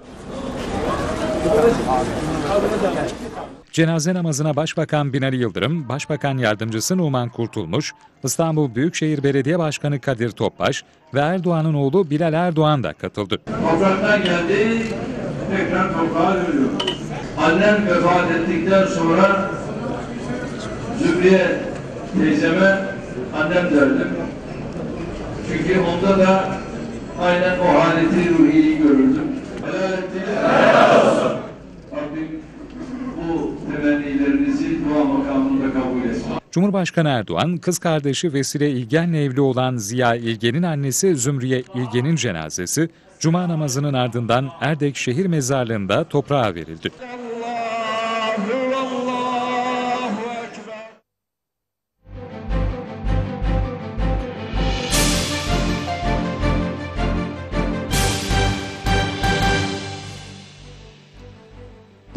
Cenaze namazına Başbakan Binali Yıldırım, Başbakan Yardımcısı Numan Kurtulmuş, İstanbul Büyükşehir Belediye Başkanı Kadir Topbaş ve Erdoğan'ın oğlu Bilal Erdoğan da katıldı. Topraktan geldi, tekrar toprağa dönüyor. Annem vefat ettikten sonra Zübriye teyzeme annem derdim. Çünkü onda da aynen o haleti ruhiyi görürdüm. Helal olsun. Rabbim bu temennilerinizi dua makamında kabul etsin. Cumhurbaşkanı Erdoğan, kız kardeşi Vesile İlgen'le evli olan Ziya İlgen'in annesi Zümriye İlgen'in cenazesi, Cuma namazının ardından Erdek Şehir Mezarlığı'nda toprağa verildi.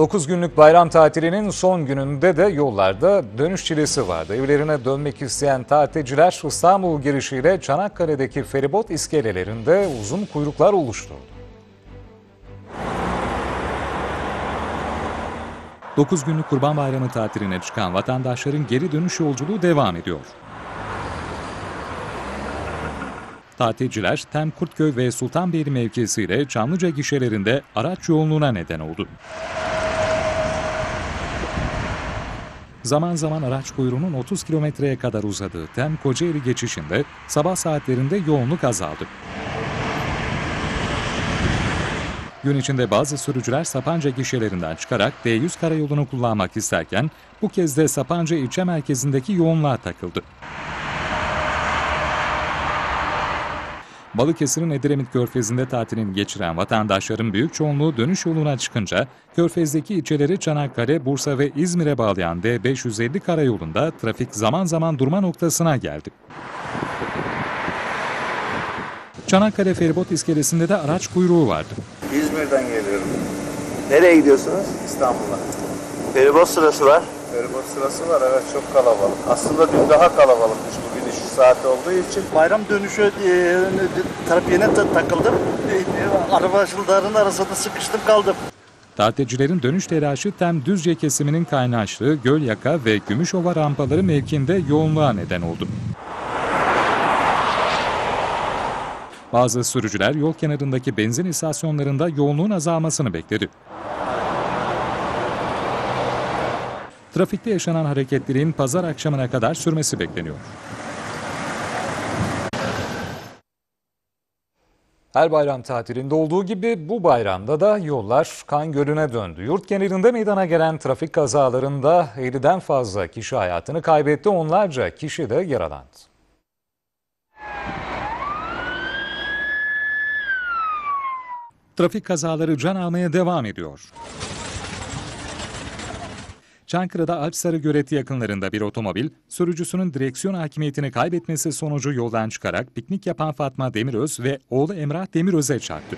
9 günlük bayram tatilinin son gününde de yollarda dönüş çilesi vardı. Evlerine dönmek isteyen tatilciler İstanbul girişiyle Çanakkale'deki feribot iskelelerinde uzun kuyruklar oluşturdu. 9 günlük Kurban Bayramı tatiline çıkan vatandaşların geri dönüş yolculuğu devam ediyor. Tatilciler Tem Kurtköy ve Sultanbeyli mevkisiyle Çamlıca gişelerinde araç yoğunluğuna neden oldu. Zaman zaman araç kuyruğunun 30 kilometreye kadar uzadığı Tem-Kocaeli geçişinde sabah saatlerinde yoğunluk azaldı. Gün içinde bazı sürücüler Sapanca gişelerinden çıkarak D100 karayolunu kullanmak isterken bu kez de Sapanca ilçe merkezindeki yoğunluğa takıldı. Balıkesir'in Edremit Körfezi'nde tatilini geçiren vatandaşların büyük çoğunluğu dönüş yoluna çıkınca Körfez'deki ilçeleri Çanakkale, Bursa ve İzmir'e bağlayan D550 karayolunda trafik zaman zaman durma noktasına geldi. Çanakkale feribot iskelesinde de araç kuyruğu vardı. İzmir'den geliyorum. Nereye gidiyorsunuz? İstanbul'a. Feribot sırası var. Feribot sırası var, evet, çok kalabalık. Aslında dün daha kalabalıkmış, bugün iş saati olduğu için. Bayram dönüşü trafiğine takıldım. Arabacıların arasında sıkıştım kaldım. Tatilcilerin dönüş telaşı Tem Düzce kesiminin kaynaştığı Gölyaka ve Gümüşova rampaları mevkinde yoğunluğa neden oldu. Bazı sürücüler yol kenarındaki benzin istasyonlarında yoğunluğun azalmasını bekledi. Trafikte yaşanan hareketliliğin pazar akşamına kadar sürmesi bekleniyor. Her bayram tatilinde olduğu gibi bu bayramda da yollar kan gölüne döndü. Yurt genelinde meydana gelen trafik kazalarında 50'den fazla kişi hayatını kaybetti, onlarca kişi de yaralandı. Trafik kazaları can almaya devam ediyor. Çankırı'da Alpsarı Göleti yakınlarında bir otomobil, sürücüsünün direksiyon hakimiyetini kaybetmesi sonucu yoldan çıkarak piknik yapan Fatma Demiröz ve oğlu Emrah Demiröz'e çarptı.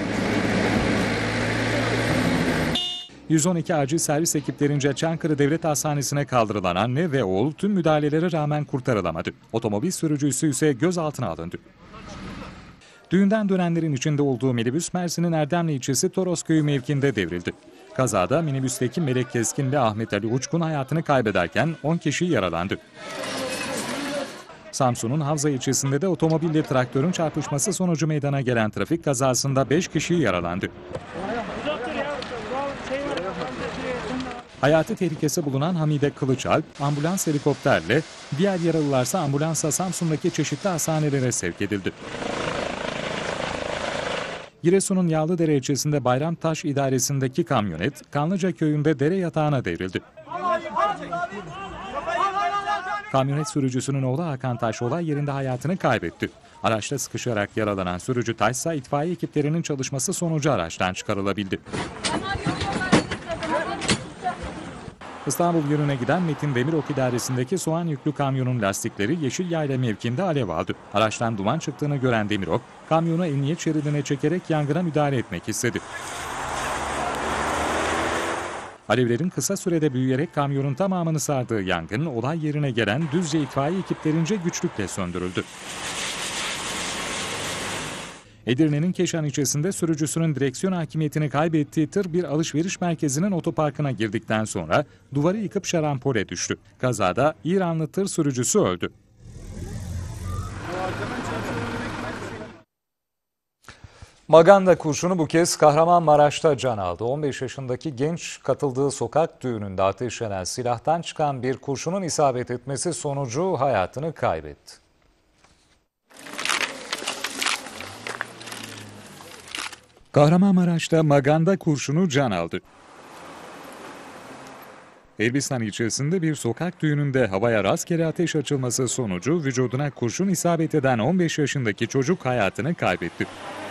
112 acil servis ekiplerince Çankırı Devlet Hastanesi'ne kaldırılan anne ve oğul tüm müdahalelere rağmen kurtarılamadı. Otomobil sürücüsü ise gözaltına alındı. Düğünden dönenlerin içinde olduğu minibüs Mersin'in Erdemli ilçesi Torosköy mevkinde devrildi. Kazada minibüsteki Melek Keskin ve Ahmet Ali Uçkun hayatını kaybederken 10 kişi yaralandı. Samsun'un Havza ilçesinde de otomobille traktörün çarpışması sonucu meydana gelen trafik kazasında 5 kişi yaralandı. Hayati tehlikesi bulunan Hamide Kılıçalp ambulans helikopterle, diğer yaralılarsa ambulansla Samsun'daki çeşitli hastanelere sevk edildi. Giresun'un Yağlıdere ilçesinde Bayramtaş idaresindeki kamyonet Kanlıca köyünde dere yatağına devrildi. Kamyonet sürücüsünün oğlu Hakan Taş olay yerinde hayatını kaybetti. Araçta sıkışarak yaralanan sürücü Taş ise itfaiye ekiplerinin çalışması sonucu araçtan çıkarılabildi. İstanbul yönüne giden Metin Demirok idaresindeki soğan yüklü kamyonun lastikleri Yeşilyayla mevkinde alev aldı. Araçtan duman çıktığını gören Demirok, kamyonu emniyet şeridine çekerek yangına müdahale etmek istedi. Alevlerin kısa sürede büyüyerek kamyonun tamamını sardığı yangın, olay yerine gelen Düzce itfaiye ekiplerince güçlükle söndürüldü. Edirne'nin Keşan ilçesinde sürücüsünün direksiyon hakimiyetini kaybettiği tır bir alışveriş merkezinin otoparkına girdikten sonra duvarı yıkıp şarampole düştü. Kazada İranlı tır sürücüsü öldü. Maganda kurşunu bu kez Kahramanmaraş'ta can aldı. 15 yaşındaki genç katıldığı sokak düğününde ateşlenen silahtan çıkan bir kurşunun isabet etmesi sonucu hayatını kaybetti. Kahramanmaraş'ta Maganda kurşunu can aldı. Elbistan ilçesinde bir sokak düğününde havaya rastgele ateş açılması sonucu vücuduna kurşun isabet eden 15 yaşındaki çocuk hayatını kaybetti.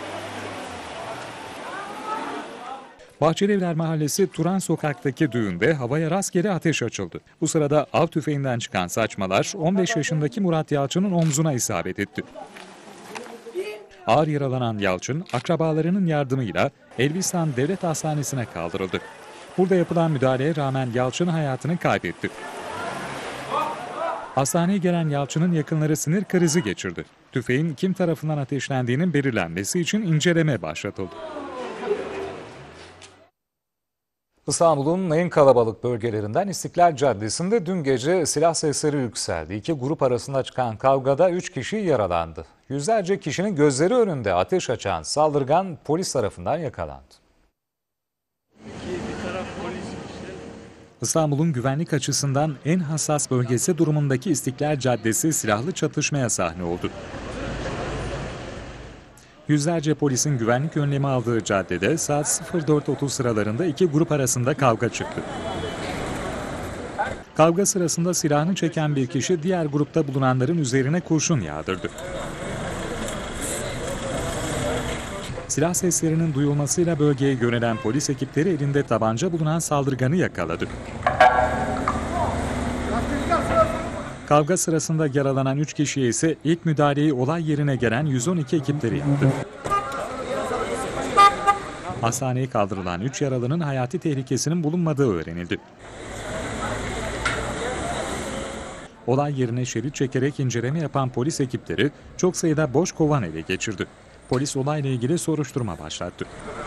Bahçelievler Mahallesi Turan Sokak'taki düğünde havaya rastgele ateş açıldı. Bu sırada av tüfeğinden çıkan saçmalar 15 yaşındaki Murat Yalçın'ın omzuna isabet etti. Ağır yaralanan Yalçın, akrabalarının yardımıyla Elbistan Devlet Hastanesi'ne kaldırıldı. Burada yapılan müdahaleye rağmen Yalçın hayatını kaybetti. Hastaneye gelen Yalçın'ın yakınları sinir krizi geçirdi. Tüfeğin kim tarafından ateşlendiğinin belirlenmesi için inceleme başlatıldı. İstanbul'un en kalabalık bölgelerinden İstiklal Caddesi'nde dün gece silah sesleri yükseldi. İki grup arasında çıkan kavgada 3 kişi yaralandı. Yüzlerce kişinin gözleri önünde ateş açan saldırgan polis tarafından yakalandı. İstanbul'un güvenlik açısından en hassas bölgesi durumundaki İstiklal Caddesi silahlı çatışmaya sahne oldu. Yüzlerce polisin güvenlik önlemi aldığı caddede saat 04.30 sıralarında iki grup arasında kavga çıktı. Kavga sırasında silahını çeken bir kişi diğer grupta bulunanların üzerine kurşun yağdırdı. Silah seslerinin duyulmasıyla bölgeye yönelen polis ekipleri elinde tabanca bulunan saldırganı yakaladı. Kavga sırasında yaralanan 3 kişiye ise ilk müdahaleyi olay yerine gelen 112 ekipleri yaptı. Hastaneye kaldırılan 3 yaralının hayati tehlikesinin bulunmadığı öğrenildi. Olay yerine şerit çekerek inceleme yapan polis ekipleri çok sayıda boş kovan ele geçirdi. Polis olayla ilgili soruşturma başlattı.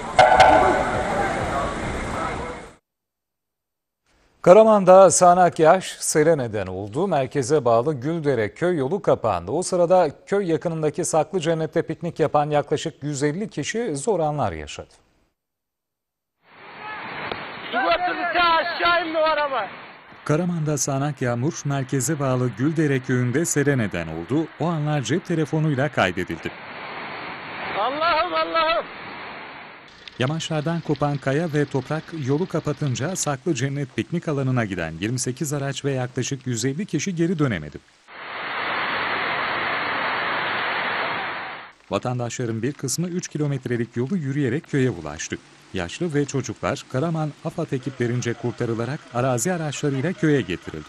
Karaman'da sağanak yağış sele neden oldu. Merkeze bağlı Güldere köy yolu kapandı. O sırada köy yakınındaki Saklı Cennet'te piknik yapan yaklaşık 150 kişi zor anlar yaşadı. Karaman'da sağanak yağmur merkeze bağlı Güldere köyünde sele neden oldu. O anlar cep telefonuyla kaydedildi. Allah'ım Allah'ım! Yamaçlardan kopan kaya ve toprak yolu kapatınca Saklı Cennet piknik alanına giden 28 araç ve yaklaşık 150 kişi geri dönemedi. Vatandaşların bir kısmı 3 kilometrelik yolu yürüyerek köye ulaştı. Yaşlı ve çocuklar Karaman AFAD ekiplerince kurtarılarak arazi araçlarıyla köye getirildi.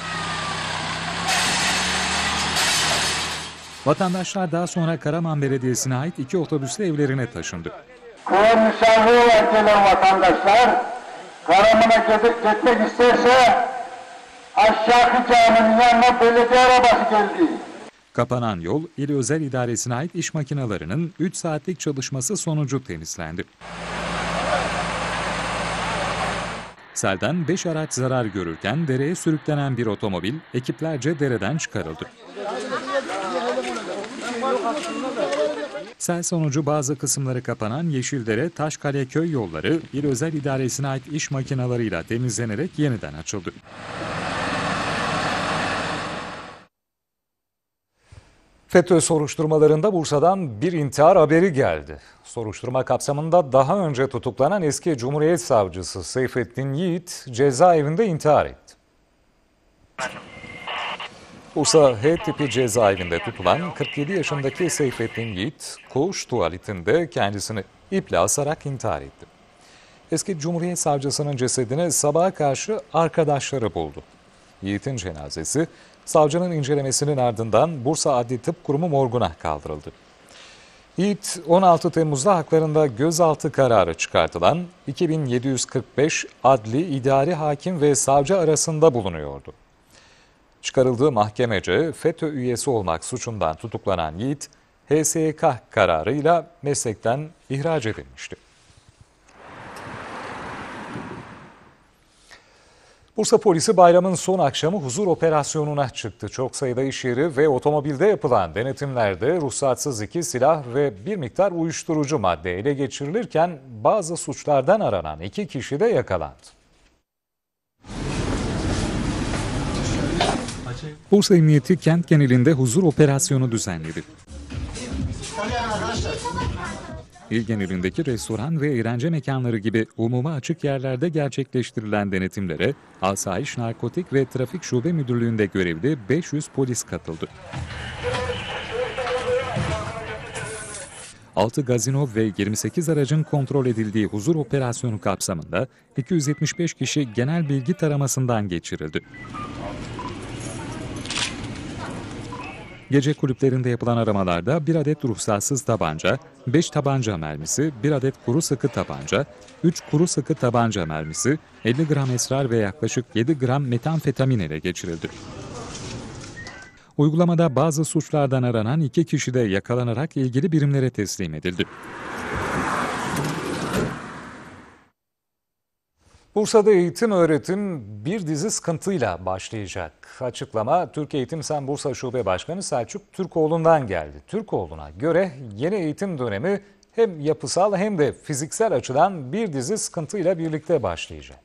Vatandaşlar daha sonra Karaman Belediyesi'ne ait 2 otobüsle evlerine taşındı. Köye misafir olarak gelen vatandaşlar Karaman'a gitmek isterse aşağı caminin yanına belediye arabası geldi. Kapanan yol, İl Özel İdaresi'ne ait iş makinelerinin 3 saatlik çalışması sonucu temizlendi. Selden 5 araç zarar görürken dereye sürüklenen bir otomobil ekiplerce dereden çıkarıldı. Sel sonucu bazı kısımları kapanan Yeşildere Taşkale köy yolları İl Özel İdaresi'ne ait iş makinelarıyla temizlenerek yeniden açıldı. FETÖ soruşturmalarında Bursa'dan bir intihar haberi geldi. Soruşturma kapsamında daha önce tutuklanan eski Cumhuriyet Savcısı Seyfettin Yiğit cezaevinde intihar etti. Bursa H tipi cezaevinde tutulan 47 yaşındaki Seyfettin Yiğit, koğuş tuvaletinde kendisini iple asarak intihar etti. Eski Cumhuriyet Savcısının cesedini sabaha karşı arkadaşları buldu. Yiğit'in cenazesi savcının incelemesinin ardından Bursa Adli Tıp Kurumu morguna kaldırıldı. Yiğit 16 Temmuz'da haklarında gözaltı kararı çıkartılan 2745 adli, idari hakim ve savcı arasında bulunuyordu. Çıkarıldığı mahkemece FETÖ üyesi olmak suçundan tutuklanan Yiğit, HSYK kararıyla meslekten ihraç edilmişti. Bursa polisi bayramın son akşamı huzur operasyonuna çıktı. Çok sayıda iş yeri ve otomobilde yapılan denetimlerde ruhsatsız 2 silah ve bir miktar uyuşturucu madde ele geçirilirken bazı suçlardan aranan 2 kişi de yakalandı. Bursa Emniyeti kent genelinde huzur operasyonu düzenledi. İl genelindeki restoran ve eğlence mekanları gibi umuma açık yerlerde gerçekleştirilen denetimlere Asayiş, Narkotik ve Trafik Şube Müdürlüğü'nde görevli 500 polis katıldı. 6 gazino ve 28 aracın kontrol edildiği huzur operasyonu kapsamında 275 kişi genel bilgi taramasından geçirildi. Gece kulüplerinde yapılan aramalarda 1 adet ruhsatsız tabanca, 5 tabanca mermisi, 1 adet kuru sıkı tabanca, 3 kuru sıkı tabanca mermisi, 50 gram esrar ve yaklaşık 7 gram metamfetamin ele geçirildi. Uygulamada bazı suçlardan aranan 2 kişi de yakalanarak ilgili birimlere teslim edildi. Bursa'da eğitim öğretim bir dizi sıkıntıyla başlayacak. Açıklama Türk Eğitim Sen Bursa Şube Başkanı Selçuk Türkoğlu'ndan geldi. Türkoğlu'na göre yeni eğitim dönemi hem yapısal hem de fiziksel açıdan bir dizi sıkıntıyla birlikte başlayacak.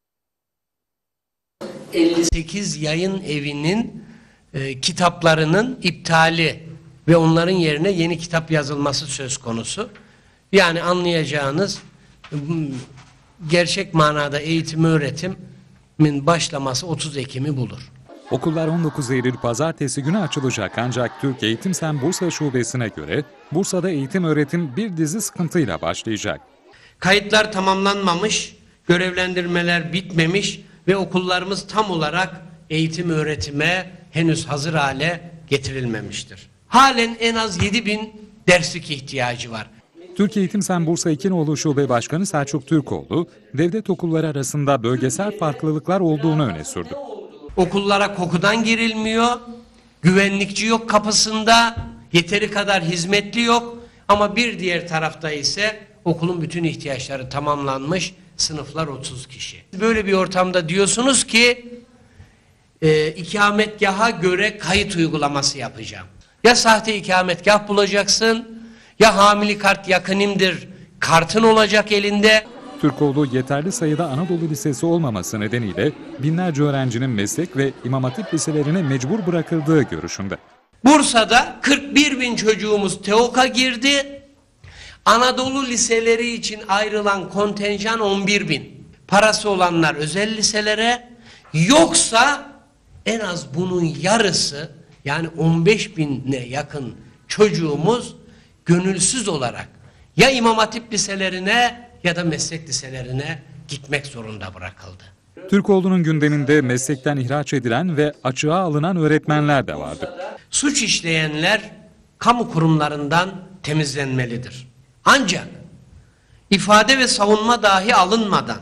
58 yayın evinin kitaplarının iptali ve onların yerine yeni kitap yazılması söz konusu. Yani anlayacağınız gerçek manada eğitim öğretimin başlaması 30 Ekim'i bulur. Okullar 19 Eylül Pazartesi günü açılacak ancak Türk Eğitim Sen Bursa Şubesi'ne göre Bursa'da eğitim öğretim bir dizi sıkıntıyla başlayacak. Kayıtlar tamamlanmamış, görevlendirmeler bitmemiş ve okullarımız tam olarak eğitim öğretime henüz hazır hale getirilmemiştir. Halen en az 7.000 derslik ihtiyacı var. Türk Eğitim Sen Bursa İkinoğlu Şube Başkanı Selçuk Türkoğlu, devlet okulları arasında bölgesel farklılıklar olduğunu öne sürdü. Okullara kokudan girilmiyor, güvenlikçi yok kapısında, yeteri kadar hizmetli yok ama bir diğer tarafta ise okulun bütün ihtiyaçları tamamlanmış, sınıflar 30 kişi. Böyle bir ortamda diyorsunuz ki ikametgaha göre kayıt uygulaması yapacağım. Ya sahte ikametgah bulacaksın, ya hamili kart yakınimdir, kartın olacak elinde. Türkoğlu yeterli sayıda Anadolu Lisesi olmaması nedeniyle binlerce öğrencinin meslek ve İmam Hatip liselerine mecbur bırakıldığı görüşünde. Bursa'da 41.000 çocuğumuz TEOK'a girdi. Anadolu liseleri için ayrılan kontenjan 11.000. Parası olanlar özel liselere, yoksa en az bunun yarısı yani 15.000'e yakın çocuğumuz gönülsüz olarak ya İmam Hatip liselerine ya da meslek liselerine gitmek zorunda bırakıldı. Türkoğlu'nun gündeminde meslekten ihraç edilen ve açığa alınan öğretmenler de vardı. Suç işleyenler kamu kurumlarından temizlenmelidir. Ancak ifade ve savunma dahi alınmadan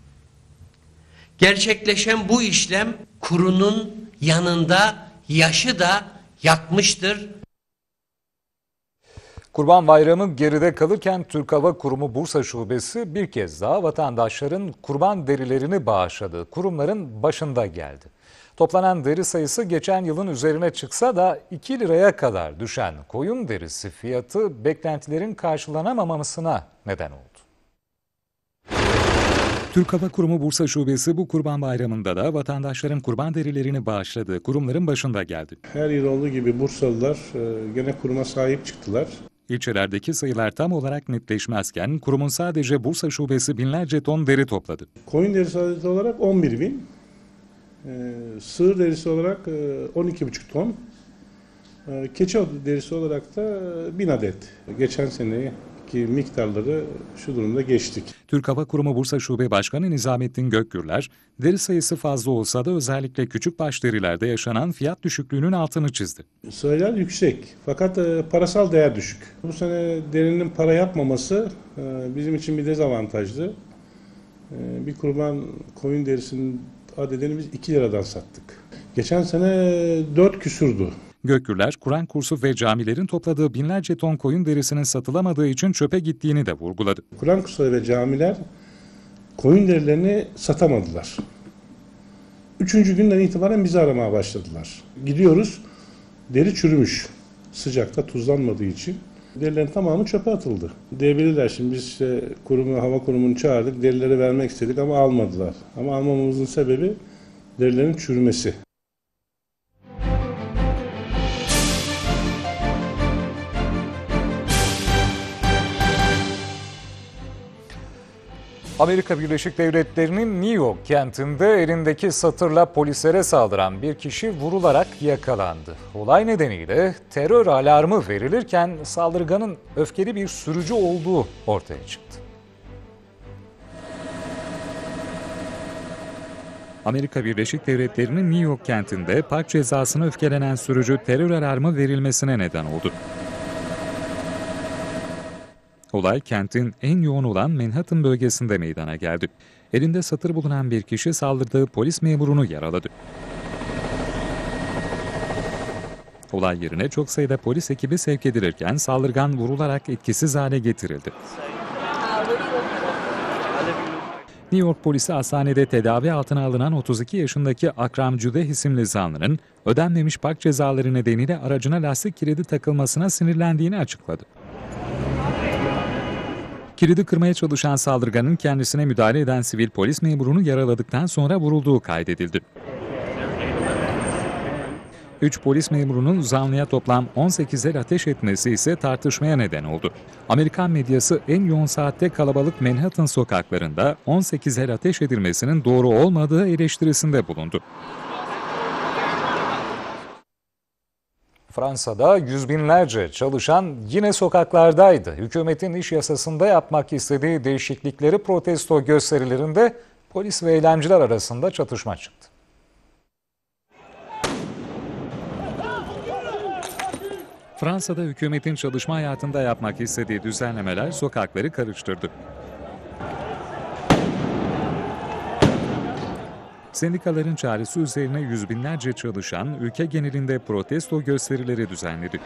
gerçekleşen bu işlem kurunun yanında yaşı da yakmıştır. Kurban Bayramı geride kalırken Türk Hava Kurumu Bursa Şubesi bir kez daha vatandaşların kurban derilerini bağışladığı kurumların başında geldi. Toplanan deri sayısı geçen yılın üzerine çıksa da 2 liraya kadar düşen koyun derisi fiyatı beklentilerin karşılanamamasına neden oldu. Türk Hava Kurumu Bursa Şubesi bu Kurban Bayramı'nda da vatandaşların kurban derilerini bağışladığı kurumların başında geldi. Her yıl olduğu gibi Bursalılar gene kuruma sahip çıktılar. İlçelerdeki sayılar tam olarak netleşmezken kurumun sadece Bursa Şubesi binlerce ton deri topladı. Koyun derisi adeti olarak 11.000, sığır derisi olarak 12,5 ton, keçi derisi olarak da 1000 adet. Geçen seneki miktarları şu durumda geçtik. Türk Hava Kurumu Bursa Şube Başkanı Nizamettin Gökgürler, deri sayısı fazla olsa da özellikle küçükbaş derilerde yaşanan fiyat düşüklüğünün altını çizdi. Sayılar yüksek fakat parasal değer düşük. Bu sene derinin para yapmaması bizim için bir dezavantajlı. Bir kurban koyun derisinin adedini biz 2 liradan sattık. Geçen sene 4 küsurdu. Gökgürler, Kur'an kursu ve camilerin topladığı binlerce ton koyun derisinin satılamadığı için çöpe gittiğini de vurguladı. Kur'an kursları ve camiler koyun derilerini satamadılar. 3. günden itibaren bizi aramaya başladılar. Gidiyoruz, deri çürümüş. Sıcakta tuzlanmadığı için. Derilerin tamamı çöpe atıldı. Diyebilirler şimdi biz işte hava kurumunu çağırdık, derileri vermek istedik ama almadılar. Ama almamamızın sebebi derilerin çürümesi. Amerika Birleşik Devletleri'nin New York kentinde elindeki satırla polislere saldıran bir kişi vurularak yakalandı. Olay nedeniyle terör alarmı verilirken saldırganın öfkeli bir sürücü olduğu ortaya çıktı. Amerika Birleşik Devletleri'nin New York kentinde park cezasına öfkelenen sürücü terör alarmı verilmesine neden oldu. Olay kentin en yoğun olan Manhattan bölgesinde meydana geldi. Elinde satır bulunan bir kişi saldırdığı polis memurunu yaraladı. Olay yerine çok sayıda polis ekibi sevk edilirken saldırgan vurularak etkisiz hale getirildi. New York polisi hastanede tedavi altına alınan 32 yaşındaki Akram Cüdeh isimli zanlının ödenmemiş park cezaları nedeniyle aracına lastik kilidi takılmasına sinirlendiğini açıkladı. Kilidi kırmaya çalışan saldırganın kendisine müdahale eden sivil polis memurunu yaraladıktan sonra vurulduğu kaydedildi. 3 polis memurunun zanlıya toplam 18 el ateş etmesi ise tartışmaya neden oldu. Amerikan medyası en yoğun saatte kalabalık Manhattan sokaklarında 18 el ateş edilmesinin doğru olmadığı eleştirisinde bulundu. Fransa'da yüz binlerce çalışan yine sokaklardaydı. Hükümetin iş yasasında yapmak istediği değişiklikleri protesto gösterilerinde polis ve eylemciler arasında çatışma çıktı. Fransa'da hükümetin çalışma hayatında yapmak istediği düzenlemeler sokakları karıştırdı. Sendikaların çağrısı üzerine yüz binlerce çalışan ülke genelinde protesto gösterileri düzenledi.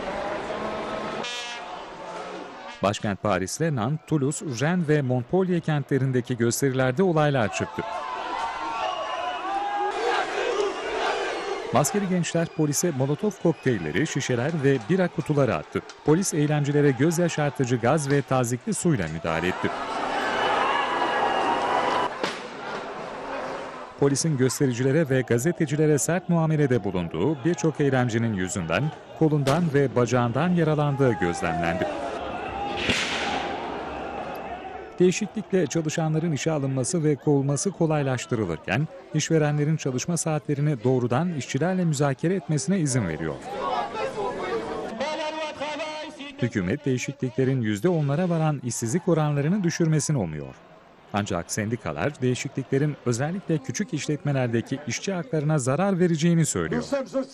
Başkent Paris'le Nantes, Toulouse, Rennes ve Montpellier kentlerindeki gösterilerde olaylar çıktı. Maskeli gençler polise molotof kokteylleri, şişeler ve bira kutuları attı. Polis eylemcilere göz yaşartıcı gaz ve tazikli suyla müdahale etti. Polisin göstericilere ve gazetecilere sert muamelede bulunduğu, birçok eylemcinin yüzünden, kolundan ve bacağından yaralandığı gözlemlendi. Değişiklikle çalışanların işe alınması ve kovulması kolaylaştırılırken, işverenlerin çalışma saatlerini doğrudan işçilerle müzakere etmesine izin veriyor. Hükümet değişikliklerin %10'lara varan işsizlik oranlarını düşürmesini umuyor. Ancak sendikalar değişikliklerin özellikle küçük işletmelerdeki işçi haklarına zarar vereceğini söylüyor.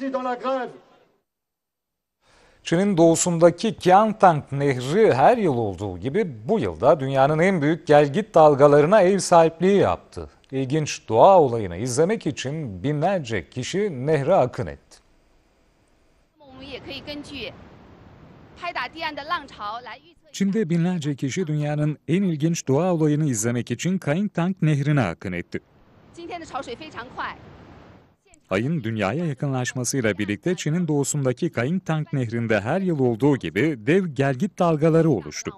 Çin'in doğusundaki Qiantang Nehri her yıl olduğu gibi bu yılda dünyanın en büyük gelgit dalgalarına ev sahipliği yaptı. İlginç doğa olayını izlemek için binlerce kişi nehre akın etti. Çin'de binlerce kişi dünyanın en ilginç doğa olayını izlemek için Qiantang Nehri'ne akın etti. Ayın dünyaya yakınlaşmasıyla birlikte Çin'in doğusundaki Qiantang Nehri'nde her yıl olduğu gibi dev gelgit dalgaları oluştu.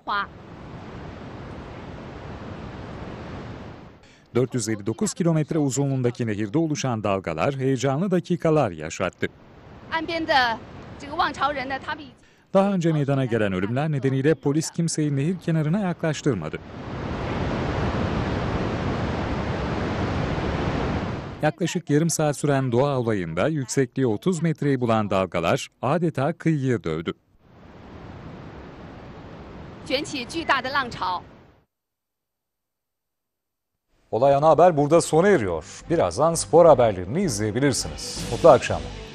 459 kilometre uzunluğundaki nehirde oluşan dalgalar heyecanlı dakikalar yaşattı. Daha önce meydana gelen ölümler nedeniyle polis kimseyi nehir kenarına yaklaştırmadı. Yaklaşık yarım saat süren doğa olayında yüksekliği 30 metreyi bulan dalgalar adeta kıyıya dövdü. Olay Ana Haber burada sona eriyor. Birazdan spor haberlerini izleyebilirsiniz. Mutlu akşamlar.